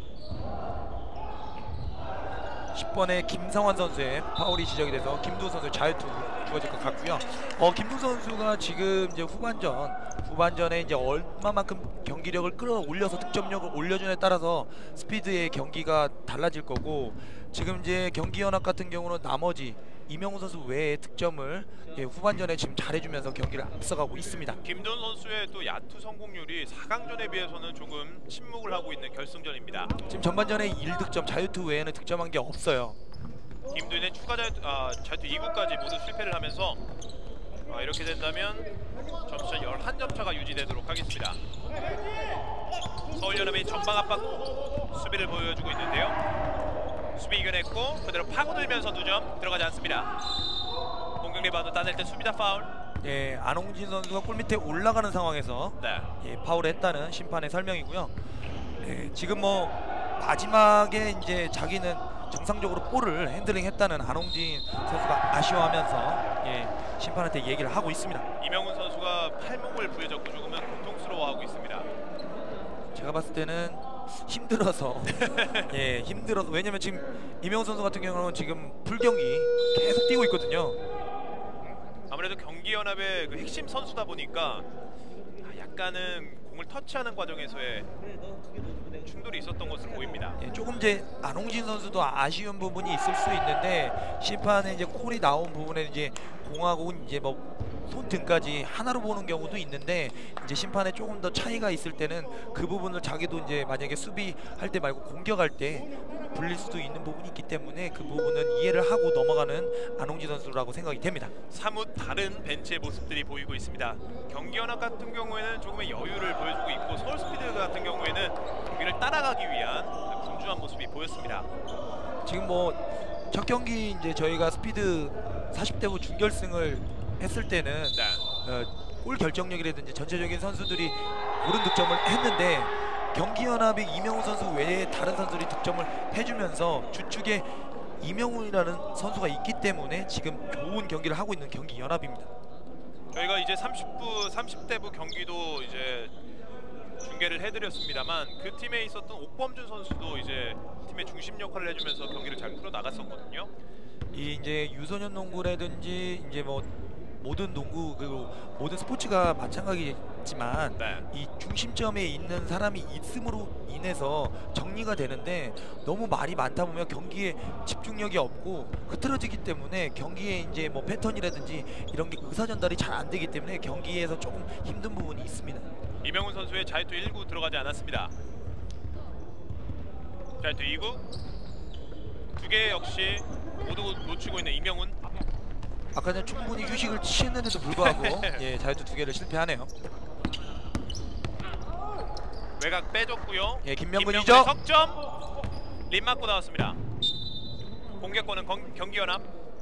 10번의 김상환 선수의 파울이 지적이 돼서 김두훈 선수의 자유투 주어질 것 같고요. 김두훈 선수가 지금 이제 후반전에 이제 얼마만큼 경기력을 끌어올려서 득점력을 올려주냐에 따라서 스피드의 경기가 달라질 거고, 지금 이제 경기연합 같은 경우는 나머지 이명훈 선수 외에 득점을 예, 후반전에 지금 잘해주면서 경기를 앞서가고 있습니다. 김두훈 선수의 또 야투 성공률이 4강전에 비해서는 조금 침묵을 하고 있는 결승전입니다. 지금 전반전에 1득점, 자유투 외에는 득점한 게 없어요. 김두훈은 추가 자유투 2구까지 모두 실패를 하면서 이렇게 된다면 점수차 11점 차가 유지되도록 하겠습니다. 서울연합이 전방 압박 수비를 보여주고 있는데요. 수비 이겨냈고 그대로 파고들면서 2점 들어가지 않습니다. 공격 리바운드 따낼 때 수비다 파울. 예, 안홍진 선수가 골 밑에 올라가는 상황에서 네. 예, 파울을 했다는 심판의 설명이고요. 예, 지금 뭐 마지막에 이제 자기는 정상적으로 볼을 핸들링했다는 안홍진 선수가 아쉬워하면서 예, 심판한테 얘기를 하고 있습니다. 이명훈 선수가 팔목을 부여잡고 조금은 고통스러워하고 있습니다. 제가 봤을 때는 힘들어서 예, 힘들어서, 왜냐면 지금 이명훈 선수 같은 경우는 지금 풀경기 계속 뛰고 있거든요. 아무래도 경기연합의 그 핵심 선수다 보니까 약간은 공을 터치하는 과정에서의 충돌이 있었던 것으로 보입니다. 예, 조금 이제 안홍진 선수도 아쉬운 부분이 있을 수 있는데 심판에 이제 콜이 나온 부분에 이제 공하고 이제 뭐 손등까지 하나로 보는 경우도 있는데, 이제 심판에 조금 더 차이가 있을 때는 그 부분을 자기도 이제 만약에 수비할 때 말고 공격할 때 불릴 수도 있는 부분이 있기 때문에 그 부분은 이해를 하고 넘어가는 안홍진 선수라고 생각이 됩니다. 사뭇 다른 벤치의 모습들이 보이고 있습니다. 경기연합 같은 경우에는 조금의 여유를 보여주고 있고 서울스피드 같은 경우에는 경기를 따라가기 위한 분주한 모습이 보였습니다. 지금 뭐 첫 경기 이제 저희가 스피드 40대 5 준결승을 했을 때는 네. 골 결정력이라든지 전체적인 선수들이 옳은 득점을 했는데, 경기연합이 이명훈 선수 외에 다른 선수들이 득점을 해주면서 주축에 이명훈이라는 선수가 있기 때문에 지금 좋은 경기를 하고 있는 경기연합입니다. 저희가 이제 30대부 경기도 이제 중계를 해드렸습니다만 그 팀에 있었던 옥범준 선수도 이제 팀의 중심 역할을 해주면서 경기를 잘 풀어 나갔었거든요. 이 이제 유소년 농구라든지 이제 뭐 모든 농구 그리고 모든 스포츠가 마찬가지지만 네. 이 중심점에 있는 사람이 있음으로 인해서 정리가 되는데 너무 말이 많다 보면 경기에 집중력이 없고 흐트러지기 때문에 경기에 이제 뭐 패턴이라든지 이런 게 의사 전달이 잘 안 되기 때문에 경기에서 조금 힘든 부분이 있습니다. 이명훈 선수의 자유투 1구 들어가지 않았습니다. 자유투 2구 두 개 역시 모두 놓치고 있는 이명훈. 아까 전 충분히 휴식을 취했는데도 불구하고 예, 자유투 2개를 실패하네요. 외곽 빼줬고요. 예, 김명근이죠. 김명근의 석점. 림 맞고 나왔습니다. 공격권은 경기연합.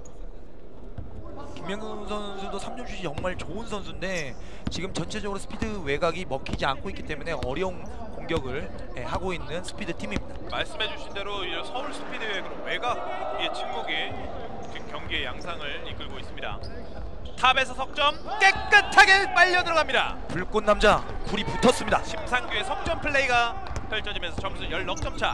김명근 선수도 3점 슛이 정말 좋은 선수인데 지금 전체적으로 스피드 외곽이 먹히지 않고 있기 때문에 어려운 공격을 하고 있는 스피드 팀입니다. 말씀해주신 대로 이 서울 스피드의 그런 외곽의 침묵이 지금 경기의 양상을 이끌고 있습니다. 탑에서 석점 깨끗하게 빨려 들어갑니다. 불꽃 남자 불이 붙었습니다. 심상규의 석점 플레이가 펼쳐지면서 점수 10점 차.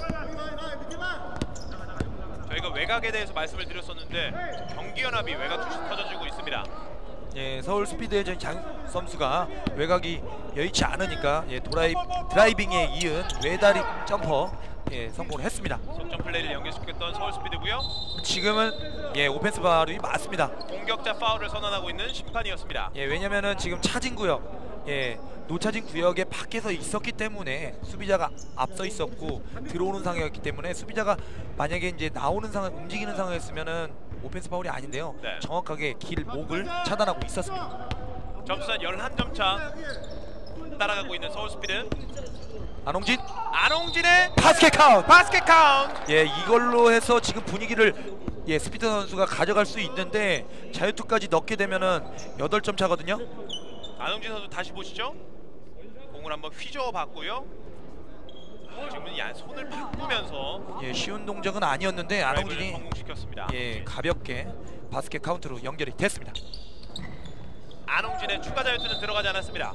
저희가 외곽에 대해서 말씀을 드렸었는데 경기연합이 외곽 슛이 터져주고 있습니다. 예, 서울 스피드의 장 선수가 외곽이 여의치 않으니까 예, 드라이빙에 이은 외다리 점퍼 예, 성공을 했습니다. 석점 플레이를 연결시켰던 서울 스피드고요. 지금은 예, 오펜스 발이 맞습니다. 공격자 파울을 선언하고 있는 심판이었습니다. 예, 왜냐면은 지금 차진 구역 예, 노차진 구역에 밖에서 있었기 때문에 수비자가 앞서 있었고 들어오는 상황이었기 때문에 수비자가 만약에 이제 나오는 상황 움직이는 상황이었으면은 오펜스 파울이 아닌데요. 네. 정확하게 길 목을 차단하고 있었습니다. 점수는 11점 차 따라가고 있는 서울 스피드. 안홍진의 바스켓 카운트. 바스켓 카운트. 예, 이걸로 해서 지금 분위기를 예, 스피드 선수가 가져갈 수 있는데 자유투까지 넣게 되면은 8점 차거든요. 안홍진 선수 다시 보시죠. 공을 한번 휘저어 봤고요. 지금은 손을 바꾸면서 예, 쉬운 동작은 아니었는데 드라이브를 안홍진이 성공시켰습니다. 예, 가볍게 바스켓 카운트로 연결이 됐습니다. 안홍진의 추가 자유투는 들어가지 않았습니다.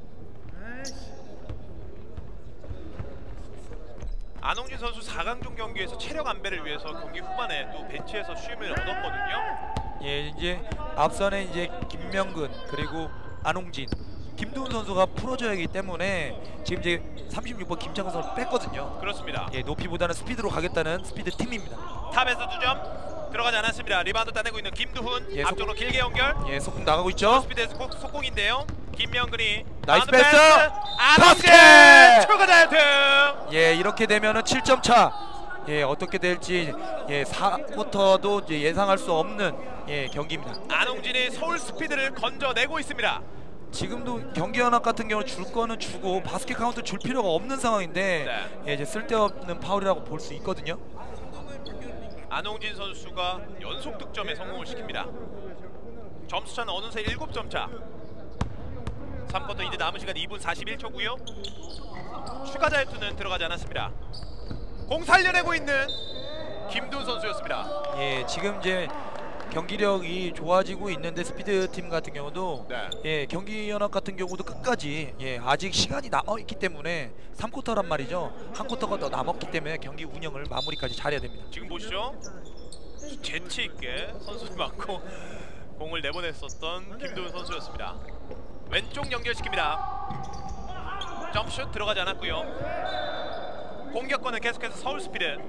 안홍진 선수 4강전 경기에서 체력 안배를 위해서 경기 후반에 또 벤치에서 쉼을 얻었거든요. 예, 이제 앞선에 이제 김명근 그리고 안홍진, 김도훈 선수가 풀어줘야 하기 때문에 지금 이제 36번 김창훈 선수 뺐거든요. 그렇습니다. 예, 높이보다는 스피드로 가겠다는 스피드 팀입니다. 탑에서 2점 들어가지 않았습니다. 리바운드 따내고 있는 김두훈. 예, 앞쪽으로 길게 연결. 예, 속공 나가고 있죠. 스피드에서 속공인데요. 김명근이 나이스 바운드 패스! 안홍진 바스켓! 추가 자유투. 예, 이렇게 되면은 7점 차. 예, 어떻게 될지 예, 4쿼터도 이제 예상할 수 없는 예, 경기입니다. 안홍진이 서울 스피드를 건져내고 있습니다. 지금도 경기연합 같은 경우는 줄 거는 주고 바스켓 카운트 줄 필요가 없는 상황인데 네. 예, 이제 쓸데없는 파울이라고 볼 수 있거든요. 안홍진 선수가 연속 득점에 성공을 시킵니다. 점수차는 어느새 7점 차. 3쿼터 이제 남은 시간 2분 41초고요. 추가 자유투는 들어가지 않았습니다. 공 살려내고 있는 김두훈 선수였습니다. 예, 지금 이제 경기력이 좋아지고 있는데 스피드 팀 같은 경우도 네. 예, 경기연합 같은 경우도 끝까지 예, 아직 시간이 남아 있기 때문에 3쿼터란 말이죠. 한 쿼터가 더 남았기 때문에 경기 운영을 마무리까지 잘해야 됩니다. 지금 보시죠. 재치 있게 선수를 맞고 공을 내보냈었던 김도훈 선수였습니다. 왼쪽 연결시킵니다. 점프슛 들어가지 않았고요. 공격권은 계속해서 서울 스피드.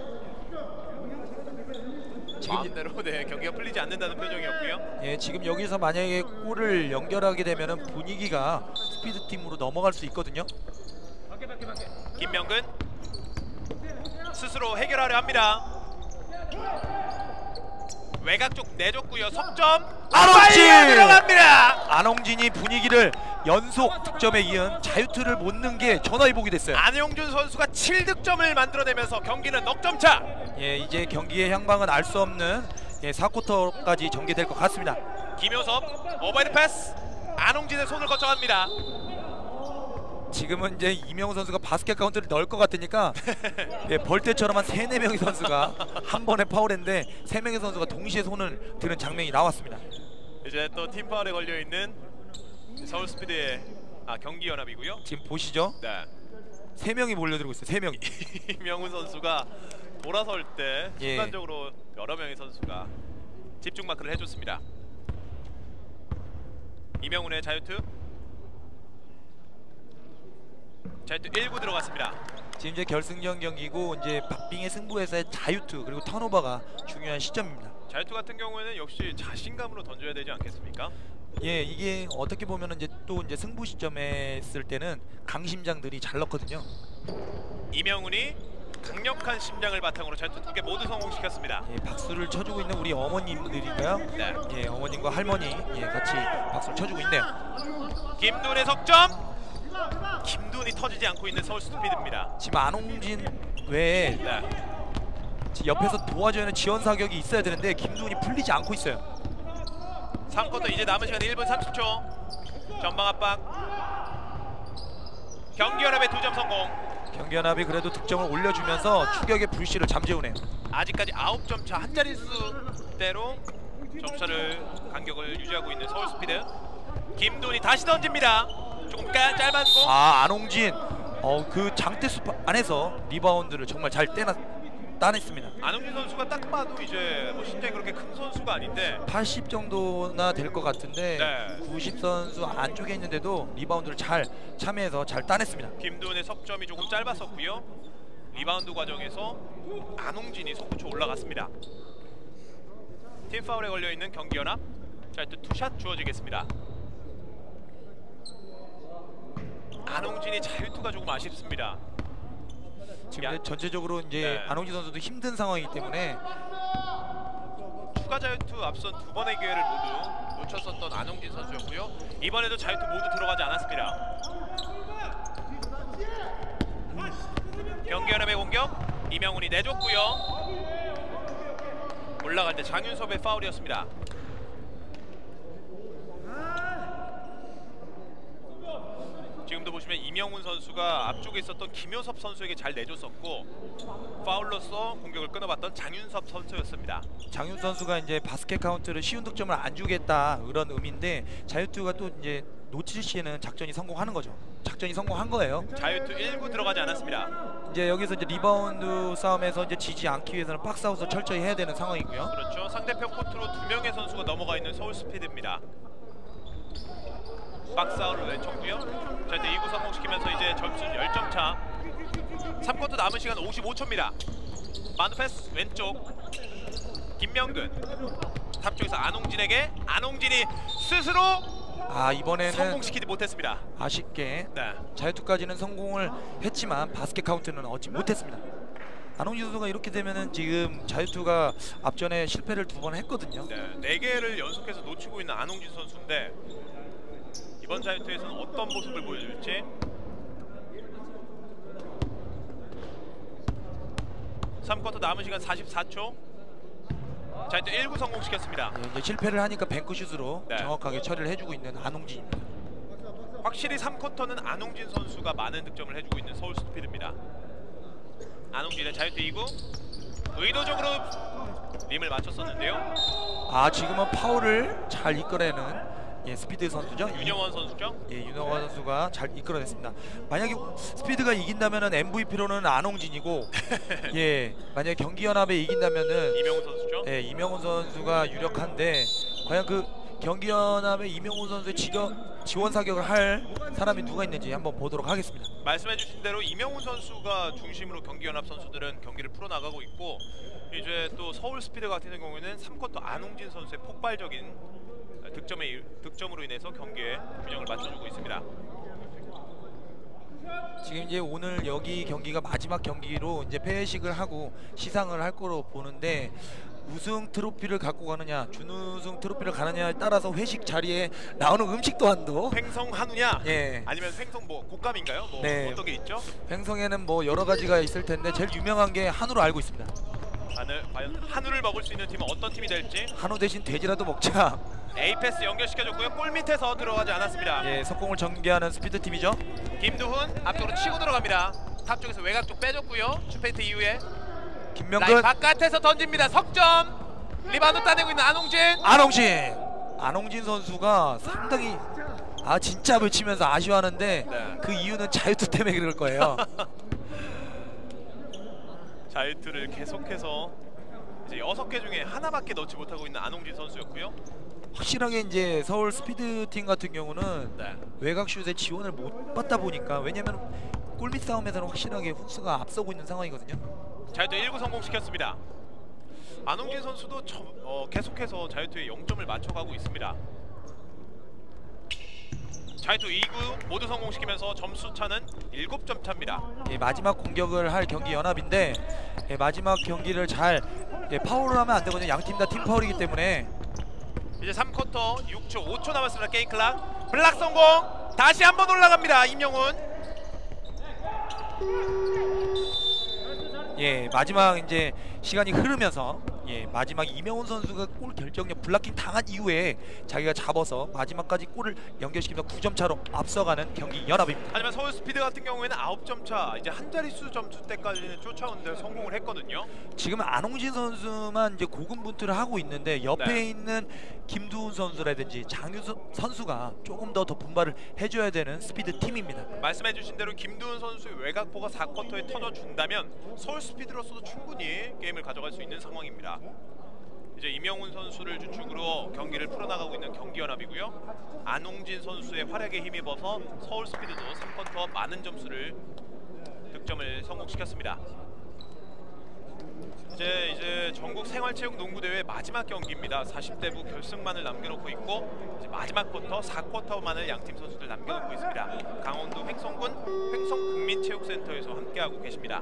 마음대로 네, 경기가 풀리지 않는다는 표정이었고요. 예, 지금 여기서 만약에 골을 연결하게 되면은 분위기가 스피드 팀으로 넘어갈 수 있거든요. 김명근 스스로 해결하려 합니다. 외곽 쪽 내줬고요. 석점 안홍진! 빨려 들어갑니다. 안홍진이 분위기를 연속 득점에 이은 자유투를 못 넣은 게 전화위복이 됐어요. 안용준 선수가 7득점을 만들어내면서 경기는 넉점 차. 예, 이제 경기의 향방은 알 수 없는 예, 4쿼터까지 전개될 것 같습니다. 김효섭 오버헤드 패스. 안홍진의 손을 거쳐갑니다. 지금은 이제 이명호 선수가 바스켓 카운트를 넣을 것 같으니까 예, 벌떼처럼 한 3-4명의 선수가 한 번에 파울했는데 3명의 선수가 동시에 손을 드는 장면이 나왔습니다. 이제 또 팀 파울에 걸려 있는 서울 스피드의 경기 연합이고요. 지금 보시죠. 네. 3명이 몰려들고 있어요. 3명이. 이명훈 선수가 돌아설 때 예. 순간적으로 여러 명의 선수가 집중 마크를 해줬습니다. 이명훈의 자유투 1구 들어갔습니다. 지금 이제 결승전 경기고 이제 박빙의 승부에서의 자유투 그리고 턴오버가 중요한 시점입니다. 자유투 같은 경우에는 역시 자신감으로 던져야 되지 않겠습니까? 예, 이게 어떻게 보면은 이제 또 이제 승부 시점에 쓸 때는 강심장들이 잘 넣거든요. 이명훈이 강력한 심장을 바탕으로 자유투 2개 모두 성공시켰습니다. 예, 박수를 쳐주고 있는 우리 어머님들인가요? 네. 예, 어머님과 할머니 같이 박수를 쳐주고 있네요. 김도훈의 석점. 김도훈이 터지지 않고 있는 서울 스피드입니다. 지금 안홍진 외에 네. 지금 옆에서 도와줘야 하는 지원 사격이 있어야 되는데 김도훈이 풀리지 않고 있어요. 3쿼터 이제 남은 시간 1분 30초. 전방 압박. 경기연합의 2점 성공. 경기연합이 그래도 득점을 올려주면서 추격의 불씨를 잠재우네요. 아직까지 9점 차, 한 자릿수대로 점차를 간격을 유지하고 있는 서울 스피드. 김도훈이 다시 던집니다. 조금 짧은 공. 안홍진 그 장대숲 안에서 리바운드를 정말 잘 따냈습니다. 안홍진 선수가 딱 봐도 이제 뭐 신장이 그렇게 큰 선수가 아닌데 80 정도나 될 것 같은데 네. 90 선수 안쪽에 있는데도 리바운드를 잘 참여해서 잘 따냈습니다. 김도훈의 석점이 조금 짧았었고요. 리바운드 과정에서 안홍진이 속구쳐 올라갔습니다. 팀 파울에 걸려있는 경기연합. 자, 또 투샷 주어지겠습니다. 안홍진이 자유투가 조금 아쉽습니다. 지금 이제 전체적으로 이제 네. 안홍진 선수도 힘든 상황이기 때문에 추가 자유투 앞선 2번의 기회를 모두 놓쳤었던 안홍진 선수였고요. 이번에도 자유투 모두 들어가지 않았습니다. 경기연합의 공격. 이명훈이 내줬고요. 올라갈 때 장윤섭의 파울이었습니다. 지금도 보시면 이명훈 선수가 앞쪽에 있었던 김효섭 선수에게 잘 내줬었고 파울로서 공격을 끊어봤던 장윤섭 선수였습니다. 장윤 선수가 이제 바스켓 카운트를 쉬운 득점을 안 주겠다 그런 의미인데 자유투가 또 이제 놓칠 시에는 작전이 성공하는 거죠. 작전이 성공한 거예요. 자유투 1구 들어가지 않았습니다. 이제 여기서 이제 리바운드 싸움에서 이제 지지 않기 위해서는 박스아웃을 철저히 해야 되는 상황이고요. 그렇죠. 상대편 코트로 2명의 선수가 넘어가 있는 서울 스피드입니다. 박스아웃을 외쳤고요. 자, 이제 2구 성공시키면서 이제 점수는 10점 차. 3쿼터 남은 시간 55초입니다. 마운드 패스 왼쪽 김명근. 탑 쪽에서 안홍진에게 안홍진이 스스로 이번에는 성공시키지 못했습니다. 아쉽게 네. 자유투까지는 성공을 했지만 바스켓 카운트는 얻지 못했습니다. 안홍진 선수가 이렇게 되면은 지금 자유투가 앞전에 실패를 2번 했거든요. 네, 4개를 연속해서 놓치고 있는 안홍진 선수인데 이번 자유투에서는 어떤 모습을 보여줄지. 3쿼터 남은 시간 44초. 자유투 1구 성공시켰습니다. 이제 실패를 하니까 뱅크슛으로 네. 정확하게 처리를 해주고 있는 안홍진입니다. 확실히 3쿼터는 안홍진 선수가 많은 득점을 해주고 있는 서울 스피드입니다. 안홍진의 자유투 2구 의도적으로 림을 맞췄었는데요. 지금은 파울을 잘 이끌어내는 스피드 선수죠. 윤영원 선수죠. 윤영원 선수가 잘 이끌어냈습니다. 만약에 스피드가 이긴다면은 MVP로는 안홍진이고, 만약에 경기연합에 이긴다면은 이명훈 선수죠. 이명훈 선수가 유력한데 과연 그 경기연합의 이명훈 선수의 지원 사격을 할 사람이 누가 있는지 한번 보도록 하겠습니다. 말씀해주신 대로 이명훈 선수가 중심으로 경기연합 선수들은 경기를 풀어나가고 있고 이제 또 서울 스피드 같은 경우에는 3쿼터 안홍진 선수의 폭발적인 득점으로 인해서 경기에 균형을 맞춰주고 있습니다. 지금 이제 오늘 여기 경기가 마지막 경기로 이제 폐회식을 하고 시상을 할 거로 보는데 우승 트로피를 갖고 가느냐 준우승 트로피를 가느냐에 따라서 회식 자리에 나오는 음식 또한도 횡성 한우냐 아니면 횡성 뭐 곶감인가요? 뭐 어떤 게 있죠? 횡성에는 뭐 여러 가지가 있을 텐데 제일 유명한 게 한우로 알고 있습니다. 과연 한우를 먹을 수 있는 팀은 어떤 팀이 될지. 한우 대신 돼지라도 먹자. A패스 연결시켜줬고요. 골 밑에서 들어가지 않았습니다. 석공을 전개하는 스피드 팀이죠. 김두훈 앞쪽으로 치고 들어갑니다. 탑 쪽에서 외곽 쪽 빼줬고요. 슈페이트 이후에 김명근 라인 바깥에서 던집니다. 석점. 리바운드 따내고 있는 안홍진. 안홍진 선수가 상당히 진짜 외치면서 아쉬워하는데 네. 그 이유는 자유투 때문에 그럴 거예요. 자유투를 계속해서 이제 6개 중에 하나밖에 넣지 못하고 있는 안홍진 선수였고요. 확실하게 이제 서울 스피드 팀 같은 경우는 네. 외곽 슛에 지원을 못 받다 보니까, 왜냐면 골밑 싸움에서는 확실하게 훈수가 앞서고 있는 상황이거든요. 자유투 1구 성공시켰습니다. 안홍진 선수도 계속해서 자유투에 0점을 맞춰가고 있습니다. 자유투 2구 모두 성공시키면서 점수 차는 7점 차입니다. 예, 마지막 공격을 할 경기 연합인데 마지막 경기를 잘 파울을 하면 안 되거든요. 양 팀 다 팀 파울이기 때문에. 이제 3쿼터 6초 5초 남았습니다. 게임 클락 블락 성공. 다시 한번 올라갑니다. 임영훈. 예, 마지막 이제 시간이 흐르면서 마지막 이명훈 선수가 골 결정력 블락킹 당한 이후에 자기가 잡아서 마지막까지 골을 연결시키면서 9점 차로 앞서가는 경기 연합입니다. 하지만 서울 스피드 같은 경우에는 9점 차, 이제 한 자릿수 점수 때까지는 쫓아오는데 성공을 했거든요. 지금 안홍진 선수만 이제 고군분투를 하고 있는데 옆에 네. 있는 김두훈 선수라든지 장윤석 선수가 조금 더 분발을 해줘야 되는 스피드 팀입니다. 말씀해주신 대로 김두훈 선수의 외곽포가 4쿼터에 터져준다면 서울 스피드로서도 충분히 게임을 가져갈 수 있는 상황입니다. 이제 임영훈 선수를 주축으로 경기를 풀어나가고 있는 경기연합이고요. 안홍진 선수의 활약에 힘입어서 서울 스피드도 3쿼터 많은 점수를 득점을 성공시켰습니다. 이제 전국 생활체육농구대회 마지막 경기입니다. 40대부 결승만을 남겨놓고 있고 이제 마지막 쿼터 4쿼터만을 양팀 선수들 남겨놓고 있습니다. 강원도 횡성군 횡성국민체육센터에서 함께하고 계십니다.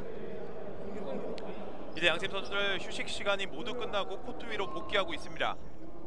이제 양팀 선수들 휴식 시간이 모두 끝나고 코트 위로 복귀하고 있습니다.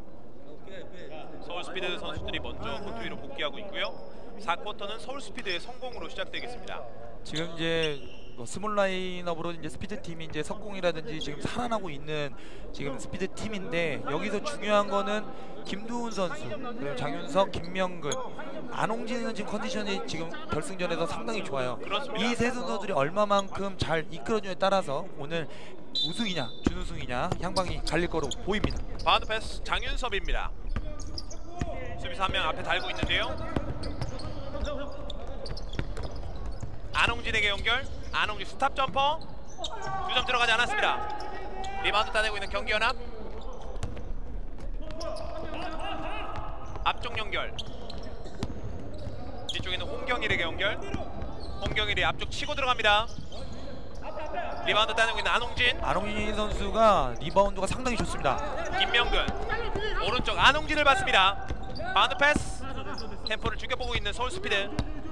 서울 스피드 선수들이 먼저 코트 위로 복귀하고 있고요. 4쿼터는 서울 스피드의 성공으로 시작되겠습니다. 지금 이제 스몰 라인업으로 이제 스피드 팀이 이제 석공이라든지 지금 살아나고 있는 지금 스피드 팀인데, 여기서 중요한 거는 김두훈 선수, 그리고 장윤석, 김명근, 안홍진은 지금 컨디션이 지금 결승전에서 상당히 좋아요. 그렇습니다. 이 세 선수들이 얼마만큼 잘 이끌어주냐에 따라서 오늘 우승이냐 준우승이냐 향방이 갈릴 거로 보입니다. 바운드 패스 장윤섭입니다. 수비수 한 명 앞에 달고 있는데요. 안홍진에게 연결. 안홍진 스탑 점퍼. 2점 들어가지 않았습니다. 리바운드 따내고 있는 경기연합. 앞쪽 연결. 뒤쪽에 있는 홍경일에게 연결. 홍경일이 앞쪽 치고 들어갑니다. 리바운드 따내고 있는 안홍진. 안홍진 선수가 리바운드가 상당히 좋습니다. 김명근 오른쪽 안홍진을 받습니다. 바운드 패스. 템포를 죽여보고 있는 서울 스피드.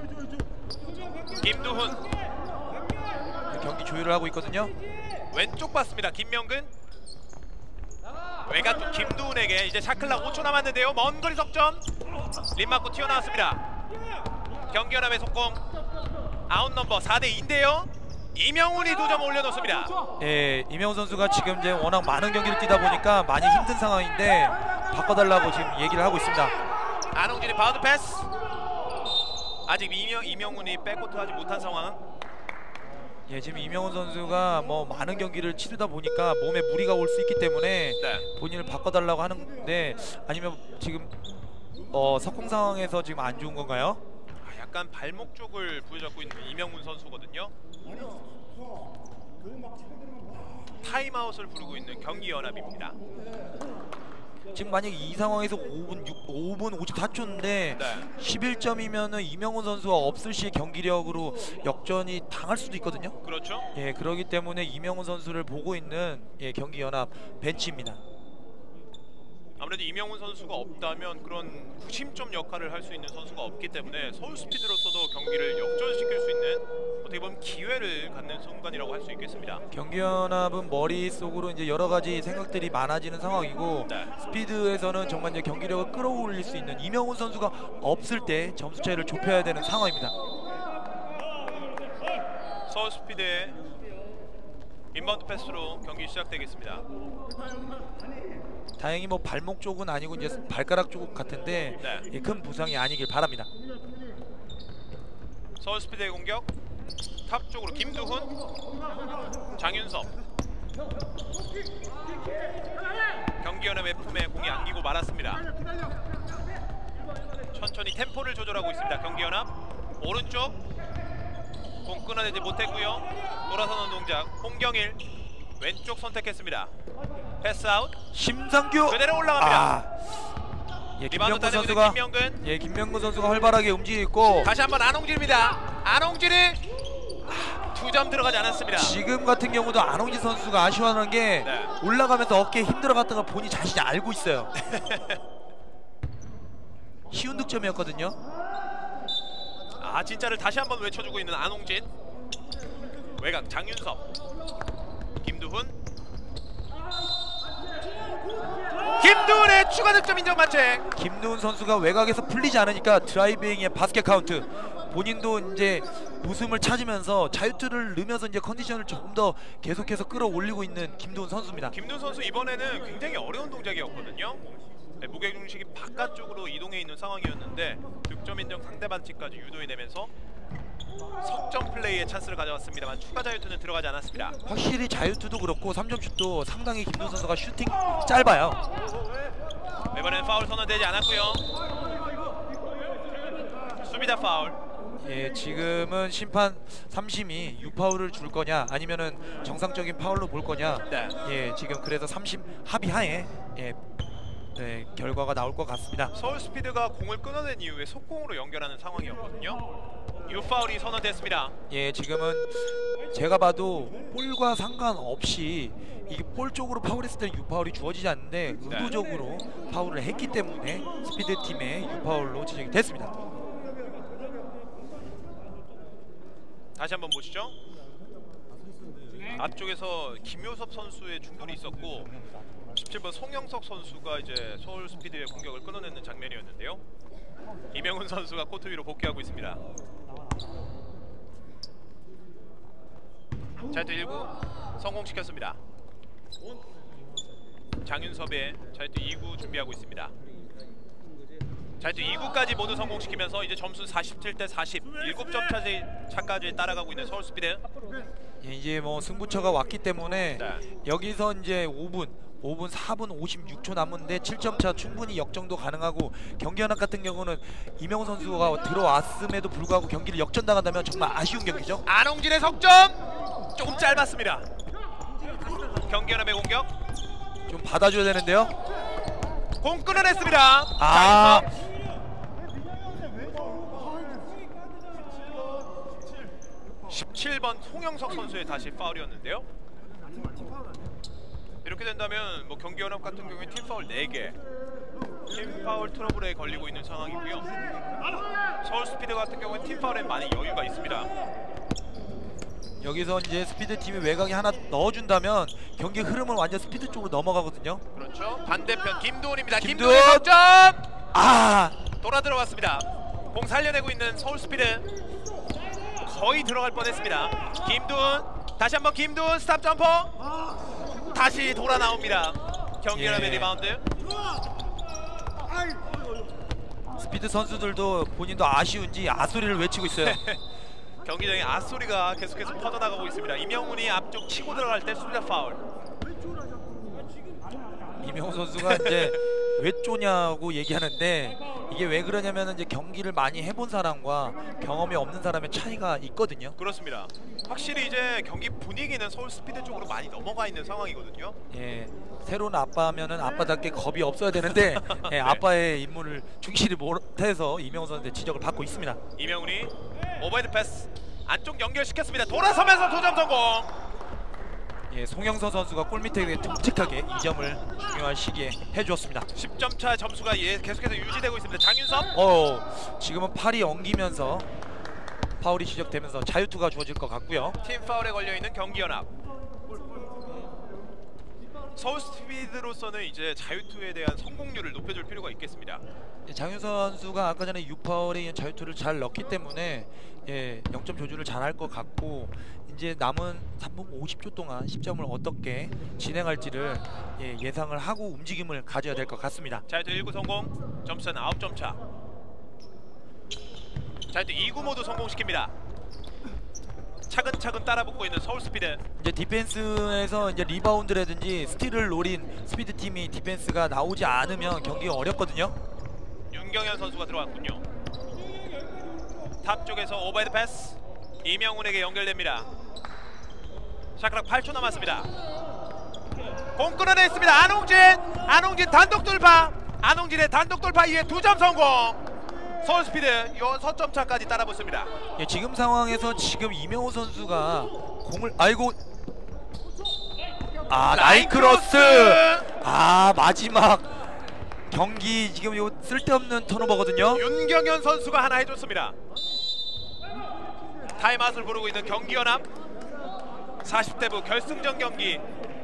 김두훈 경기 조율을 하고 있거든요. 왼쪽 봤습니다. 김명근 외곽 쪽 김두훈에게 이제 샤클락 5초 남았는데요. 먼 거리 석점 림 맞고 튀어나왔습니다. 경기연합의 속공. 아웃 넘버 4대2인데요. 이명훈이 2점 올려놓습니다. 예, 이명훈 선수가 지금 이제 워낙 많은 경기를 뛰다 보니까 많이 힘든 상황인데 바꿔달라고 지금 얘기를 하고 있습니다. 안홍진이 바운드 패스. 아직 이명훈이 백코트 하지 못한 상황. 예, 지금 이명훈 선수가 뭐 많은 경기를 치르다 보니까 몸에 무리가 올 수 있기 때문에 네. 본인을 바꿔달라고 하는데, 아니면 지금 석공 상황에서 지금 안 좋은 건가요? 약간 발목 쪽을 부여잡고 있는 이명훈 선수거든요. 타임아웃을 부르고 있는 경기연합입니다. 지금 만약에 이 상황에서 5분 54초인데 네. 11점이면은 이명훈 선수가 없을 시의 경기력으로 역전이 당할 수도 있거든요. 그렇죠. 예, 그렇기 때문에 이명훈 선수를 보고 있는 경기연합 벤치입니다. 아무래도 이명훈 선수가 없다면 그런 구심점 역할을 할 수 있는 선수가 없기 때문에 서울 스피드로서도 경기를 역전시킬 수 있는 어떻게 보면 기회를 갖는 순간이라고 할 수 있겠습니다. 경기연합은 머릿속으로 이제 여러 가지 생각들이 많아지는 상황이고, 네. 스피드에서는 정말 이제 경기력을 끌어올릴 수 있는 이명훈 선수가 없을 때 점수 차이를 좁혀야 되는 상황입니다. 서울 스피드의 인바운드 패스로 경기 시작되겠습니다. 다행히 뭐 발목 쪽은 아니고 이제 발가락 쪽 같은데 네. 예, 큰 부상이 아니길 바랍니다. 서울 스피드의 공격. 탑 쪽으로 김두훈, 장윤섭. 경기연합의 품에 공이 안기고 말았습니다. 천천히 템포를 조절하고 있습니다. 경기연합 오른쪽 공 끊어내지 못했고요. 돌아서는 동작 홍경일 왼쪽 선택했습니다. 패스아웃 심상규 그대로 올라갑니다. 예, 리바운드 김명근 따내고 있는 선수가 김명근. 예, 김명근 선수가 활발하게 움직이고 있고 다시 한번 안홍진입니다. 안홍진이 2점 들어가지 않았습니다. 지금 같은 경우도 안홍진 선수가 아쉬워하는 게 네. 올라가면서 어깨에 힘들어갔다가 본인 자신이 알고 있어요. 쉬운 득점이었거든요. 진짜를 다시 한번 외쳐주고 있는 안홍진. 외곽 장윤섭 김두훈. 김두훈의 추가 득점 인정 만책. 김두훈 선수가 외곽에서 풀리지 않으니까 드라이빙의 바스켓 카운트. 본인도 이제 웃음을 찾으면서 자유투를 넣으면서 이제 컨디션을 조금 더 계속해서 끌어올리고 있는 김두훈 선수입니다. 김두훈 선수 이번에는 굉장히 어려운 동작이었거든요. 네, 무게중식이 바깥쪽으로 이동해 있는 상황이었는데 득점 인정 상대 반칙까지 유도해내면서 석점 플레이의 찬스를 가져왔습니다만 추가 자유투는 들어가지 않았습니다. 확실히 자유투도 그렇고 3점 슛도 상당히 김두훈 선수가 슈팅 짧아요. 이번에는 파울 선언되지 않았고요. 수비다 파울. 예, 지금은 심판 3심이 6파울을 줄 거냐 아니면은 정상적인 파울로 볼 거냐. 네. 예, 지금 그래서 3심 합의하에 네, 결과가 나올 것 같습니다. 서울 스피드가 공을 끊어낸 이후에 속공으로 연결하는 상황이었거든요. 유파울이 선언됐습니다. 예, 지금은 제가 봐도 볼과 상관없이 이게 볼 쪽으로 파울했을 때는 유파울이 주어지지 않는데 의도적으로 파울을 했기 때문에 스피드 팀의 유파울로 지정이 됐습니다. 다시 한번 보시죠. 앞쪽에서 김효섭 선수의 중돌이 있었고 17번 송영석 선수가 이제 서울 스피드의 공격을 끊어내는 장면이었는데요. 이명훈 선수가 코트 위로 복귀하고 있습니다. 자유투 1구 성공시켰습니다. 장윤섭의 자유투 2구 준비하고 있습니다. 자유투 2구까지 모두 성공시키면서 이제 점수 47대 40 7점 차까지 따라가고 있는 서울 스피드. 예, 이제 뭐 승부처가 왔기 때문에 네. 여기서 이제 5분 4분 56초 남은데 7점 차 충분히 역전도 가능하고 경기연합 같은 경우는 이명훈 선수가 들어왔음에도 불구하고 경기를 역전당한다면 정말 아쉬운 경기죠. 안홍진의 석점 조금 짧았습니다. 경기연합의 공격 좀 받아줘야 되는데요. 공 끊어냈습니다. 아, 17번 송영석 선수의 다시 파울이었는데요. 이렇게 된다면 뭐 경기연합 같은 경우에 팀 파울 4개, 팀 파울 트러블에 걸리고 있는 상황이고요. 서울 스피드 같은 경우는 팀 파울에 많이 여유가 있습니다. 여기서 이제 스피드 팀이 외곽에 하나 넣어준다면 경기 흐름은 완전 스피드 쪽으로 넘어가거든요. 그렇죠. 반대편 김도훈입니다. 김도훈! 김도훈의 석점 아, 돌아 들어갔습니다. 공 살려내고 있는 서울 스피드 거의 들어갈 뻔했습니다. 김도훈 다시 한번 김도훈 스탑 점퍼 다시 돌아 나옵니다. 경기연합의 예. 리바운드. 스피드 선수들도 본인도 아쉬운지 아소리를 외치고 있어요. 경기장에 아소리가 계속해서 퍼져나가고 있습니다. 이명훈이 앞쪽 치고 들어갈 때 수비자 파울. 이명훈 선수가 이제 왜 쪼냐고 얘기하는데 이게 왜 그러냐면 이제 경기를 많이 해본 사람과 경험이 없는 사람의 차이가 있거든요. 그렇습니다. 확실히 이제 경기 분위기는 서울 스피드 쪽으로 많이 넘어가 있는 상황이거든요. 예, 새로운 아빠면은 아빠답게 겁이 없어야 되는데 예, 아빠의 임무를 충실히 못해서 이명훈 선수의 지적을 받고 있습니다. 이명훈이 오버헤드 패스 안쪽 연결시켰습니다. 돌아서면서 도점 성공. 예, 송영서 선수가 골밑에 듬직하게 2점을 중요한 시기에 해주었습니다. 10점 차 점수가 계속해서 유지되고 있습니다. 장윤섭. 지금은 팔이 엉기면서 파울이 지적되면서 자유투가 주어질 것 같고요. 팀 파울에 걸려있는 경기연합. 서울 스피드로서는 이제 자유투에 대한 성공률을 높여줄 필요가 있겠습니다. 장윤서 선수가 아까 전에 6파울에 자유투를 잘 넣기 때문에 0점 조절을 잘 할 것 같고 이제 남은 3분 50초 동안 10점을 어떻게 진행할지를 예상을 하고 움직임을 가져야 될 것 같습니다. 자유투 1구 성공. 점수는 9점 차. 자유투 2구 모두 성공시킵니다. 차근차근 따라붙고 있는 서울스피드. 이제 디펜스에서 이제 리바운드라든지 스틸을 노린 스피드 팀이 디펜스가 나오지 않으면 경기가 어렵거든요. 윤경현 선수가 들어왔군요. 탑 쪽에서 오버헤드 패스 이명훈에게 연결됩니다. 샤크락 8초 남았습니다. 공 끊어냈습니다. 안홍진 단독 돌파. 안홍진의 단독 돌파 이후에 2점 성공. 서울스피드 요 서점 차까지 따라붙습니다. 예, 지금 상황에서 지금 이명호 선수가 공을 라인 크로스. 마지막 경기 지금 요 쓸데없는 턴오버거든요. 윤경현 선수가 하나 해줬습니다. 타임아웃을 부르고 있는 경기연합 40대부 결승전 경기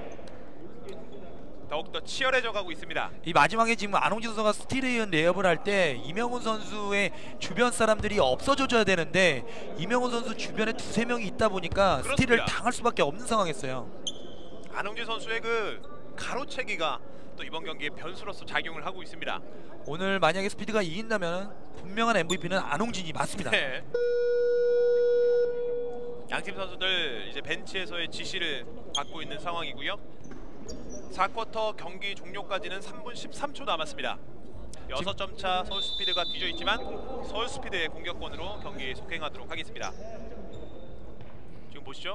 더욱더 치열해져 가고 있습니다. 이 마지막에 지금 안홍진 선수가 스틸에 이은 레이업을 할 때 이명훈 선수의 주변 사람들이 없어져줘야 되는데 이명훈 선수 주변에 2-3명이 있다 보니까 그렇습니다. 스틸을 당할 수밖에 없는 상황이었어요. 안홍진 선수의 그 가로채기가 또 이번 경기에 변수로서 작용을 하고 있습니다. 오늘 만약에 스피드가 이긴다면 분명한 MVP는 안홍진이 맞습니다. 네. 양팀 선수들 이제 벤치에서의 지시를 받고 있는 상황이고요. 4쿼터 경기 종료까지는 3분 13초 남았습니다. 6점 차 서울스피드가 뒤져 있지만 서울스피드의 공격권으로 경기에 속행하도록 하겠습니다. 지금 보시죠.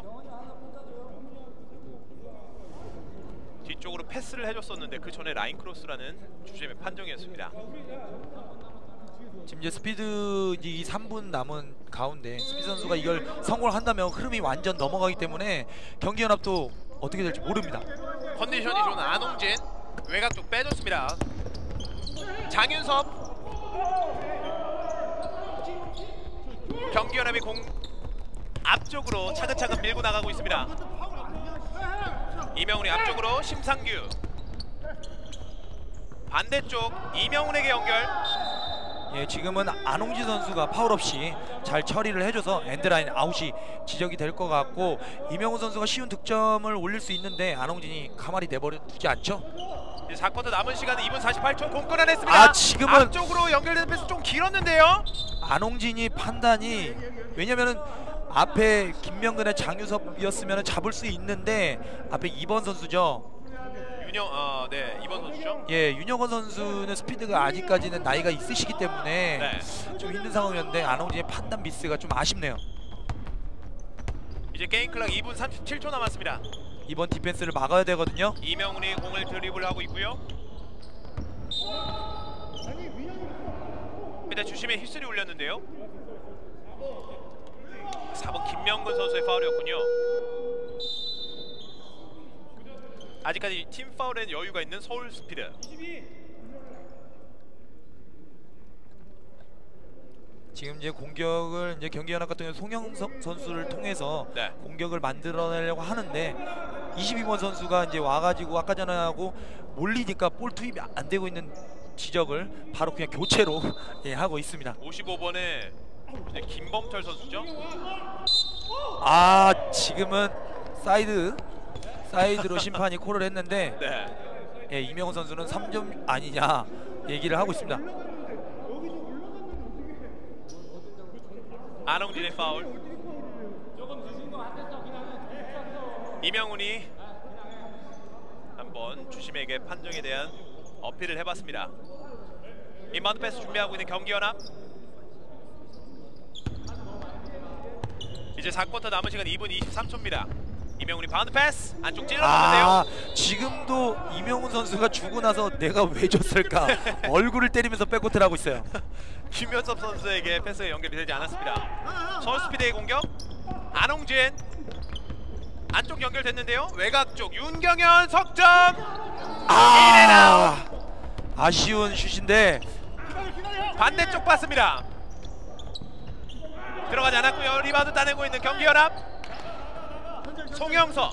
뒤쪽으로 패스를 해줬었는데 그 전에 라인 크로스라는 주심의 판정이었습니다. 지금 이제 스피드 이 3분 남은 가운데 스피드 선수가 이걸 성공을 한다면 흐름이 완전 넘어가기 때문에 경기 연합도 어떻게 될지 모릅니다. 컨디션이 좋은 안홍진 외곽 쪽 빼줬습니다. 장윤섭 경기연합이 공 앞쪽으로 차근차근 밀고 나가고 있습니다. 이명훈이 앞쪽으로 심상규 반대쪽 이명훈에게 연결. 예, 지금은 안홍진 선수가 파울 없이 잘 처리를 해줘서 엔드라인 아웃이 지적이 될 것 같고 이명훈 선수가 쉬운 득점을 올릴 수 있는데 안홍진이 가만히 내버려 두지 않죠. 이제 4쿼터 남은 시간은 2분 48초. 공 끊어냈습니다. 지금은 앞쪽으로 연결되는 패스 좀 길었는데요. 안홍진이 판단이 왜냐면은 앞에 김명근의 장유섭이었으면 잡을 수 있는데 앞에 2번 선수죠. 네, 2번 선수죠. 예, 윤영원 선수는 스피드가 아직까지는 나이가 있으시기 때문에 네. 좀 힘든 상황이었는데 안홍진의 판단 미스가 좀 아쉽네요. 이제 게임 클락 2분 37초 남았습니다. 이번 디펜스를 막아야 되거든요. 이명훈이 공을 드리블하고 있고요. 일단 주심의 휘슬이 울렸는데요. 4번 김명근 선수의 파울이었군요. 아직까지 팀 파울엔 여유가 있는 서울스피드. 지금 이제 공격을 이제 경기연합 같은 경우 송영석 선수를 통해서 네. 공격을 만들어내려고 하는데 22번 선수가 이제 와가지고 아까 전에 하고 몰리니까 볼 투입이 안 되고 있는 지적을 바로 그냥 교체로 예, 하고 있습니다. 55번의 김범철 선수죠. 지금은 사이드로 심판이 콜을 했는데 네. 예, 이명훈 선수는 3점 아니냐 얘기를 하고 있습니다. 안홍진의 파울. 이명훈이 한번 주심에게 판정에 대한 어필을 해봤습니다. 인바운드 패스 준비하고 있는 경기연합. 이제 4쿼터 남은 시간 2분 23초입니다. 이명훈이 바운드 패스 안쪽 찔러줬는데요. 지금도 이명훈 선수가 주고 나서 내가 왜 줬을까 얼굴을 때리면서 백코트를 하고 있어요. 김현섭 선수에게 패스가 연결이 되지 않았습니다. 서울스피드의 공격. 안홍진 안쪽 연결됐는데요. 외곽 쪽 윤경현 석점. 아쉬운 슛인데 반대쪽 봤습니다. 들어가지 않았고요. 리바운드 따내고 있는 경기연합. 송영석.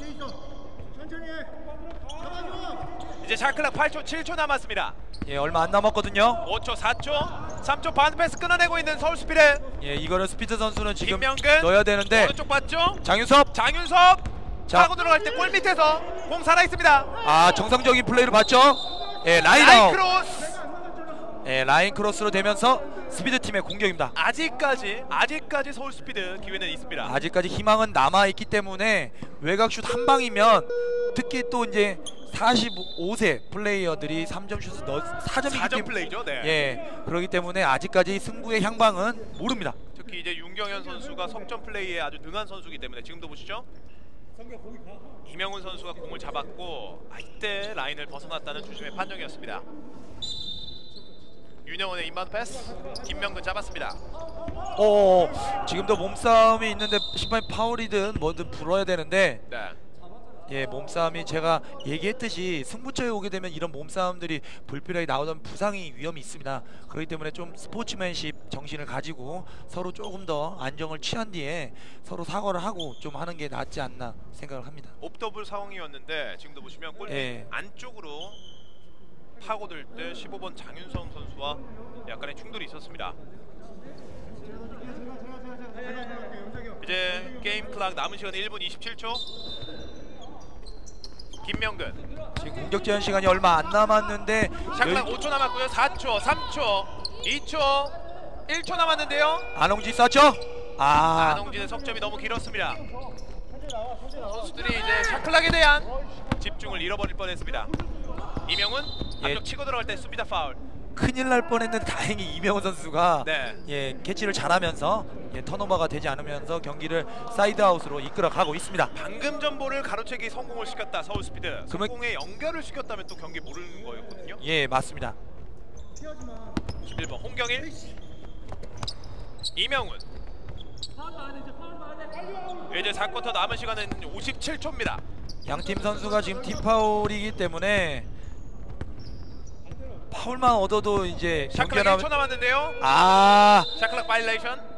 이제 샤클락 8초 7초 남았습니다. 예, 얼마 안 남았거든요. 5초 4초 3초 바운드 패스 끊어내고 있는 서울스피드. 예, 이거는 스피드 선수는 지금 김명근 넣어야 되는데 오른쪽 봤죠? 장윤섭 타고 들어갈 때 골 밑에서 공 살아있습니다. 정상적인 플레이를 봤죠. 예, 라인 라인 아웃. 크로스. 예, 라인 크로스로 되면서 스피드 팀의 공격입니다. 아직까지 서울 스피드 기회는 있습니다. 아직까지 희망은 남아 있기 때문에 외곽슛 한 방이면 특히 또 이제 45세 플레이어들이 3점 슛을 4점이기 4점 때문에 플레이죠. 네. 예, 그렇기 때문에 아직까지 승부의 향방은 모릅니다. 특히 이제 윤경현 선수가 석점 플레이에 아주 능한 선수이기 때문에 지금도 보시죠. 이명훈 선수가 공을 잡았고 이때 라인을 벗어났다는 주심의 판정이었습니다. 윤영원의 인바운드 패스, 김명근 잡았습니다. 지금도 몸싸움이 있는데 심판이 파울이든 뭐든 불어야 되는데 네. 예, 몸싸움이 제가 얘기했듯이 승부처에 오게 되면 이런 몸싸움들이 불필요하게 나오던 부상이 위험이 있습니다. 그렇기 때문에 좀 스포츠맨십 정신을 가지고 서로 조금 더 안정을 취한 뒤에 서로 사과를 하고 좀 하는 게 낫지 않나 생각을 합니다. 옵더블 상황이었는데 지금도 보시면 골 예. 안쪽으로 파고들 때 15번 장윤성 선수와 약간의 충돌이 있었습니다. 이제 게임 클락 남은 시간 1분 27초. 김명근 지금 공격 제한 시간이 얼마 안 남았는데 샤클락 5초 남았고요. 4초, 3초, 2초, 1초 남았는데요. 안홍진 쐈죠? 안홍진의 석점이 너무 길었습니다. 선수들이 이제 샤클락에 대한 집중을 잃어버릴 뻔했습니다. 이명훈 앞쪽 치고 들어갈 때 수비다 파울. 큰일 날 뻔했는데 다행히 이명훈 선수가 네. 예, 캐치를 잘하면서 턴오버가 되지 않으면서 경기를 사이드아웃으로 이끌어가고 있습니다. 방금 전 볼을 가로채기 성공을 시켰다 서울 스피드. 성공에 연결을 시켰다면 또 경기 모르는 거였거든요. 예, 맞습니다. 11번 홍경일, 이명훈. 이제 4쿼터 남은 시간은 57초입니다. 양팀 선수가 지금 팀 파울이기 때문에 파울만 얻어도 이제 샤클락 경기가 1초 남았는데요. 샤클락 바일레이션.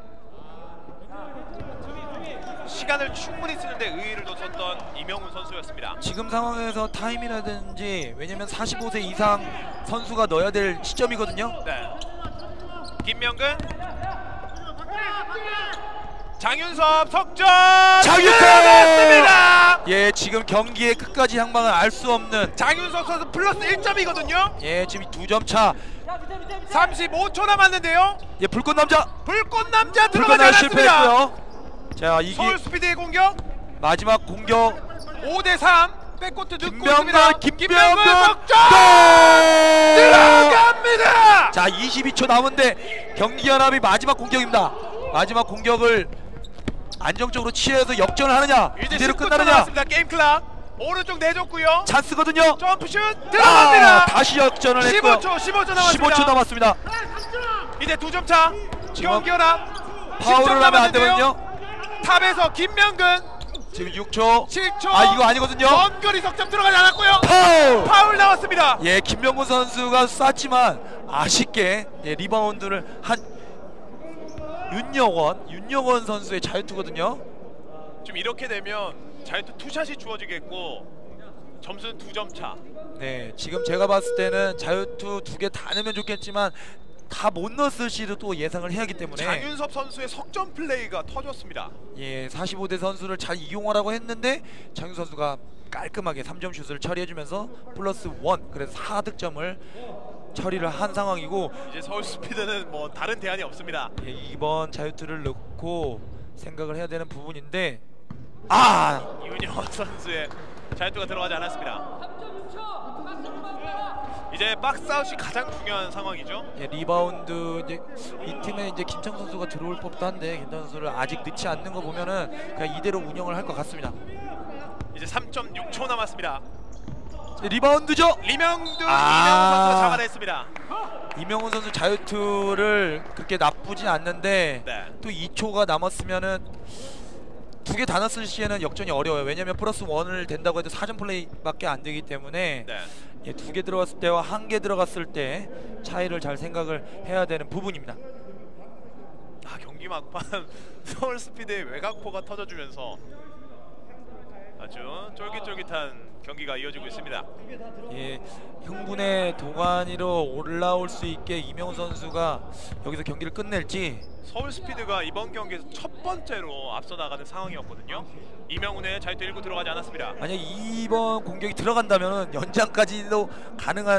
시간을 충분히 쓰는데 의의를 뒀었던 이명훈 선수였습니다. 지금 상황에서 타임이라든지 왜냐면 45세 이상 선수가 넣어야 될 시점이거든요. 네. 김명근, 장윤섭 석점 들어갔습니다. 예, 지금 경기의 끝까지 향방을 알 수 없는 장윤섭 선수 플러스 1점이거든요. 예, 지금 2점 차. 35초 남았는데요. 예, 불꽃 남자 들어가지 않았습니다. 실패했고요. 자, 이게 서울 스피드의 공격. 마지막 공격 5대3 백코트 듣고 있습니다. 김명근 석점 들어갑니다. 자, 22초 남은데 경기 연합이 마지막 공격입니다. 마지막 공격을 안정적으로 취해서 역전을 하느냐, 이제 이대로 19초 끝나느냐. 남았습니다. 게임 클락 오른쪽 내줬고요. 찬스거든요. 점프슛 들어갑니다. 다시 역전을 했고요. 15초 남았습니다. 15초 남았습니다. 이제 2점 차. 경기 연합 파울을 하면 안 되거든요. 탑에서 김명근 지금 6초. 7초. 이거 아니거든요. 원거리 석점 들어가지 않았고요. 파울 나왔습니다. 예, 김명훈 선수가 쐈지만 아쉽게 리바운드를 한 윤영원 선수의 자유투거든요. 지금 이렇게 되면 자유투 투샷이 주어지겠고 점수는 2점 차. 네, 지금 제가 봤을 때는 자유투 2개 다 넣으면 좋겠지만 다 못 넣었을 시도 또 예상을 해야 하기 때문에 장윤섭 선수의 석점 플레이가 터졌습니다. 예, 45대 선수를 잘 이용하라고 했는데 장윤 선수가 깔끔하게 3점 슛을 처리해주면서 플러스 1, 그래서 4득점을 처리를 한 상황이고 이제 서울 스피드는 뭐 다른 대안이 없습니다. 예, 이번 자유투를 넣고 생각을 해야 되는 부분인데 윤영원 선수의 자유투가 들어가지 않았습니다. 이제 박스아웃이 가장 중요한 상황이죠. 예, 리바운드 이제 이 팀에 이제 김창 선수가 들어올 법도 한데 김창 선수를 아직 넣지 않는 거 보면은 그냥 이대로 운영을 할 것 같습니다. 이제 3.6초 남았습니다. 리바운드죠. 이명훈 선수가 잡아냈습니다. 이명훈 선수 자유투를 그렇게 나쁘진 않는데 네. 또 2초가 남았으면은 2개 다 넣었을 시에는 역전이 어려워요. 왜냐면 플러스 1을 된다고 해도 4점 플레이밖에 안 되기 때문에 네. 예, 2개 들어갔을 때와 1개 들어갔을 때 차이를 잘 생각을 해야 되는 부분입니다. 경기 막판 서울 스피드의 외곽포가 터져주면서 아주 쫄깃쫄깃한 경기가 이어지고 있습니다. 예, 흥분의 동안으로 올라올 수 있게 이명훈 선수가 여기서 경기를 끝낼지. 서울 스피드가 이번 경기에서 첫 번째로 앞서 나가는 상황이었거든요. 이명훈의 자유투 1구 들어가지 않았습니다. 만약 이번 공격이 들어간다면 연장까지도 가능한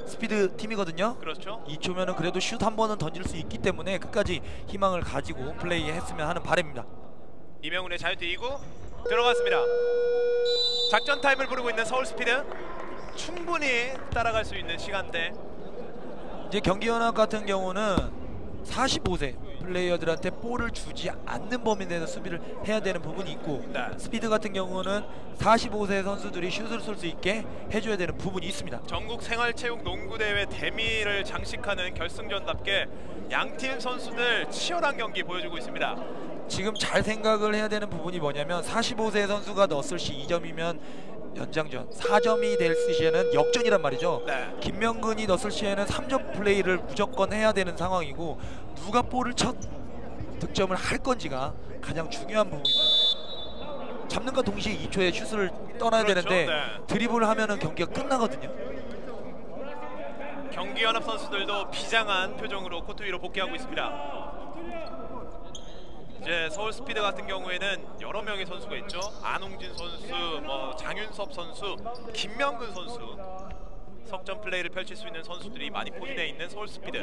스피드 팀이거든요. 그렇죠. 2초면은 그래도 슛 한 번은 던질 수 있기 때문에 끝까지 희망을 가지고 플레이했으면 하는 바람입니다. 이명훈의 자유투 2구 들어갔습니다. 작전 타임을 부르고 있는 서울 스피드. 충분히 따라갈 수 있는 시간대. 이제 경기 연합 같은 경우는 45세 플레이어들한테 볼을 주지 않는 범위 내에서 수비를 해야 되는 부분이 있고, 네. 스피드 같은 경우는 45세 선수들이 슛을 쏠 수 있게 해줘야 되는 부분이 있습니다. 전국 생활체육 농구대회 대미를 장식하는 결승전답게 양팀 선수들 치열한 경기 보여주고 있습니다. 지금 잘 생각을 해야 되는 부분이 뭐냐면 45세 선수가 넣었을 시 2점이면 연장전, 4점이 될 시에는 역전이란 말이죠. 네. 김명근이 넣었을 시에는 3점 플레이를 무조건 해야 되는 상황이고, 누가 볼을 첫 득점을 할 건지가 가장 중요한 부분입니다. 잡는과 동시에 2초에 슛을 떠나야 그렇죠. 되는데 네. 드리블을 하면은 경기가 끝나거든요. 경기 연합 선수들도 비장한 표정으로 코트 위로 복귀하고 있습니다. 이제 서울 스피드 같은 경우에는 여러 명의 선수가 있죠. 안홍진 선수, 장윤섭 선수, 김명근 선수, 석점 플레이를 펼칠 수 있는 선수들이 많이 포진해 있는 서울 스피드.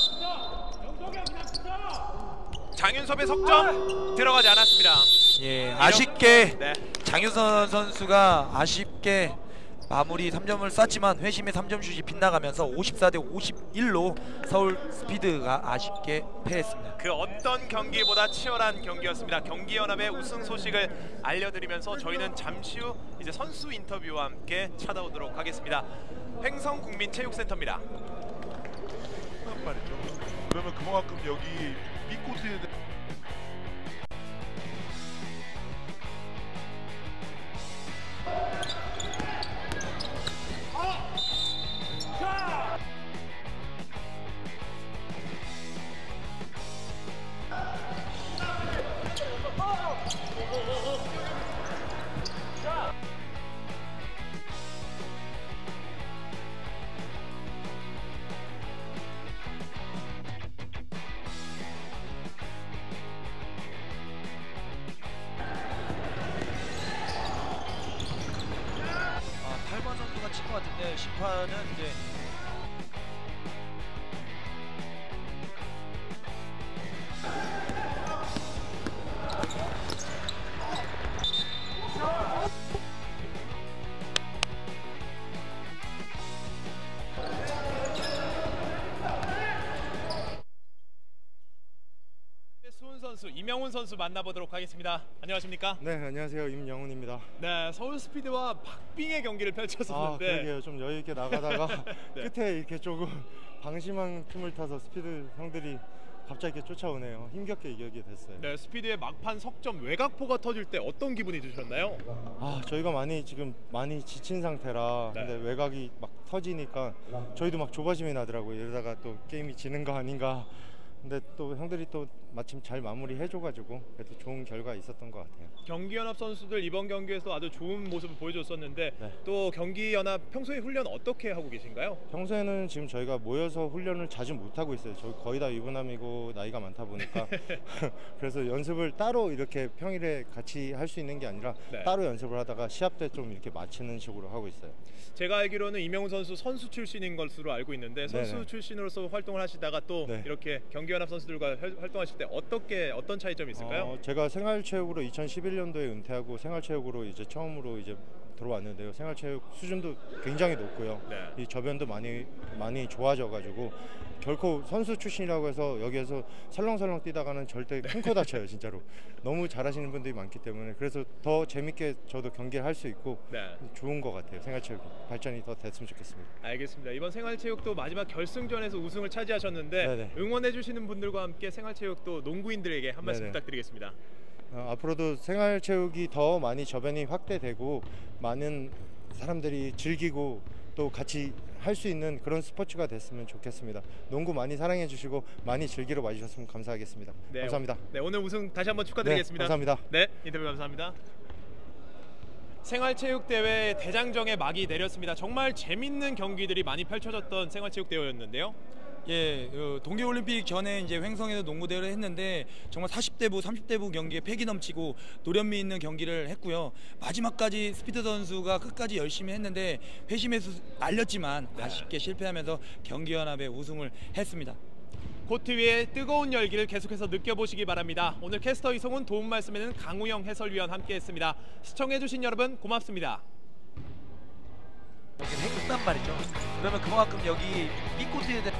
장윤섭의 석점 들어가지 않았습니다. 예, 아쉽게 네. 장윤선 선수가 아쉽게 마무리 3점을 쐈지만 회심의 3점 슛이 빗나가면서 54대 51로 서울 스피드가 아쉽게 패했습니다. 그 어떤 경기보다 치열한 경기였습니다. 경기연합의 우승 소식을 알려드리면서 저희는 잠시 후 이제 선수 인터뷰와 함께 찾아오도록 하겠습니다. 횡성국민체육센터입니다. 말이죠. 그러면 그만큼 여기 빅코트에 선수가 친 것 같은데 심판은 이제 수훈 선수, 이명훈 선수 만나보도록 하겠습니다. 안녕하십니까? 네, 안녕하세요. 임영훈입니다. 네, 서울 스피드와 박빙의 경기를 펼쳤었는데 그러게요. 좀 여유 있게 나가다가 네. 끝에 이렇게 조금 방심한 틈을 타서 스피드 형들이 갑자기 이렇게 쫓아오네요. 힘겹게 이기게 됐어요. 네, 스피드의 막판 석점 외곽포가 터질 때 어떤 기분이 드셨나요? 저희가 지금 많이 지친 상태라 네. 근데 외곽이 막 터지니까 저희도 막 조바심이 나더라고요. 이러다가 또 게임이 지는 거 아닌가. 근데 또 형들이 또 마침 잘 마무리 해줘가지고 그래도 좋은 결과 있었던 것 같아요. 경기연합 선수들 이번 경기에서 아주 좋은 모습을 보여줬었는데 네. 또 경기연합 평소에 훈련 어떻게 하고 계신가요? 평소에는 지금 저희가 모여서 훈련을 자주 못 하고 있어요. 저희 거의 다 유부남이고 나이가 많다 보니까 그래서 연습을 따로 이렇게 평일에 같이 할 수 있는 게 아니라 네. 따로 연습을 하다가 시합 때 좀 이렇게 마치는 식으로 하고 있어요. 제가 알기로는 이명훈 선수 출신인 것으로 알고 있는데 선수 네네. 출신으로서 활동을 하시다가 또 네. 이렇게 경기연합 선수들과 활동하실 때 어떤 차이점이 있을까요? 제가 생활체육으로 2011년도에 은퇴하고 생활체육으로 이제 처음으로 이제 들어왔는데요. 생활체육 수준도 굉장히 높고요. 네. 이 저변도 많이 좋아져가지고 결코 선수 출신이라고 해서 여기에서 설렁설렁 뛰다가는 절대 큰 코 다쳐요. 진짜로 너무 잘하시는 분들이 많기 때문에 그래서 더 재밌게 저도 경기를 할 수 있고 네. 좋은 것 같아요. 생활체육 발전이 더 됐으면 좋겠습니다. 알겠습니다. 이번 생활체육도 마지막 결승전에서 우승을 차지하셨는데 네네. 응원해주시는 분들과 함께 생활체육도 농구인들에게 한 말씀 네네. 부탁드리겠습니다. 앞으로도 생활체육이 더 많이 저변이 확대되고 많은 사람들이 즐기고 또 같이 할 수 있는 그런 스포츠가 됐으면 좋겠습니다. 농구 많이 사랑해 주시고 많이 즐기러 와주셨으면 감사하겠습니다. 네, 감사합니다. 네, 오늘 우승 다시 한번 축하드리겠습니다. 네, 감사합니다. 네, 인터뷰 감사합니다. 생활체육대회 대장정의 막이 내렸습니다. 정말 재밌는 경기들이 많이 펼쳐졌던 생활체육대회였는데요. 예, 동계올림픽 전에 이제 횡성에서 농구대회를 했는데 정말 40대부, 30대부 경기에 패기 넘치고 노련미 있는 경기를 했고요. 마지막까지 스피드 선수가 끝까지 열심히 했는데 회심에서 날렸지만 아쉽게 실패하면서 경기연합에 우승을 했습니다. 코트 위의 뜨거운 열기를 계속해서 느껴보시기 바랍니다. 오늘 캐스터 이성훈, 도움 말씀에는 강우영 해설위원 함께했습니다. 시청해주신 여러분 고맙습니다. 여기 행단 말이죠. 그러면 그만큼 여기 B코트에 대한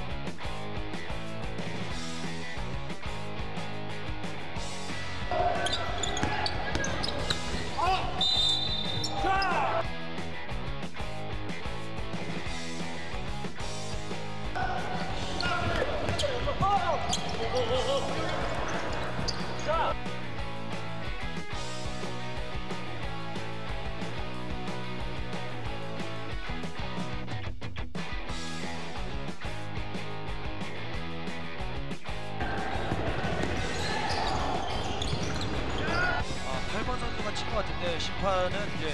선수가 친 것 같은데 심판은 이제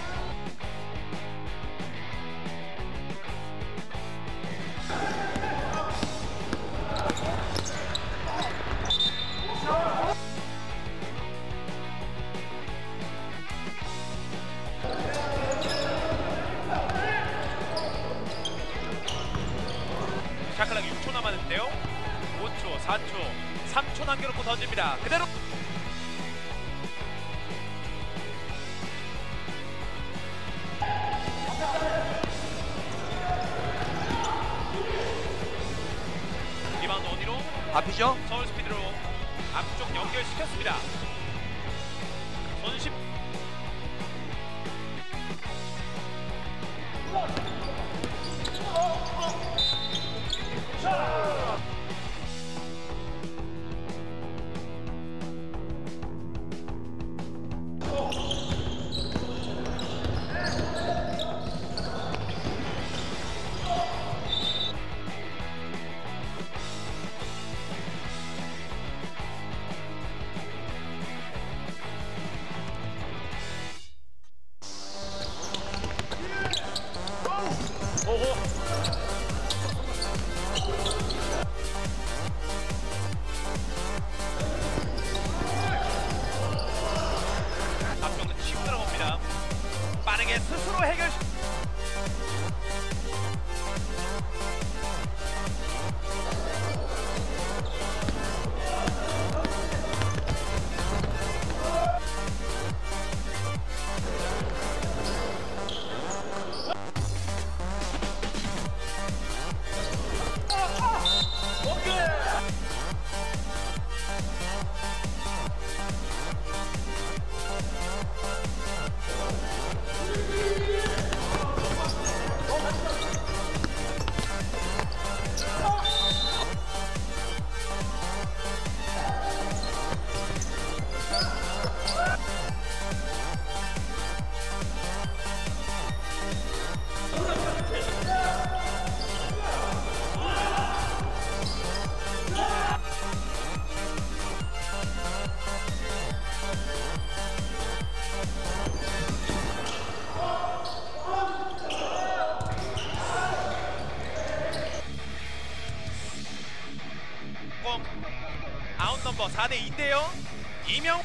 샤클락이 6초 남았는데요. 5초, 4초, 3초 남겨놓고 던집니다. 그대로 리바운드 어디로? 앞이죠? 서울 스피드로 앞쪽 연결시켰습니다. 손심 앞쪽으로 치고 들어갑니다. 빠르게 스스로 해결. 아웃 넘버 4대2인데요. 이명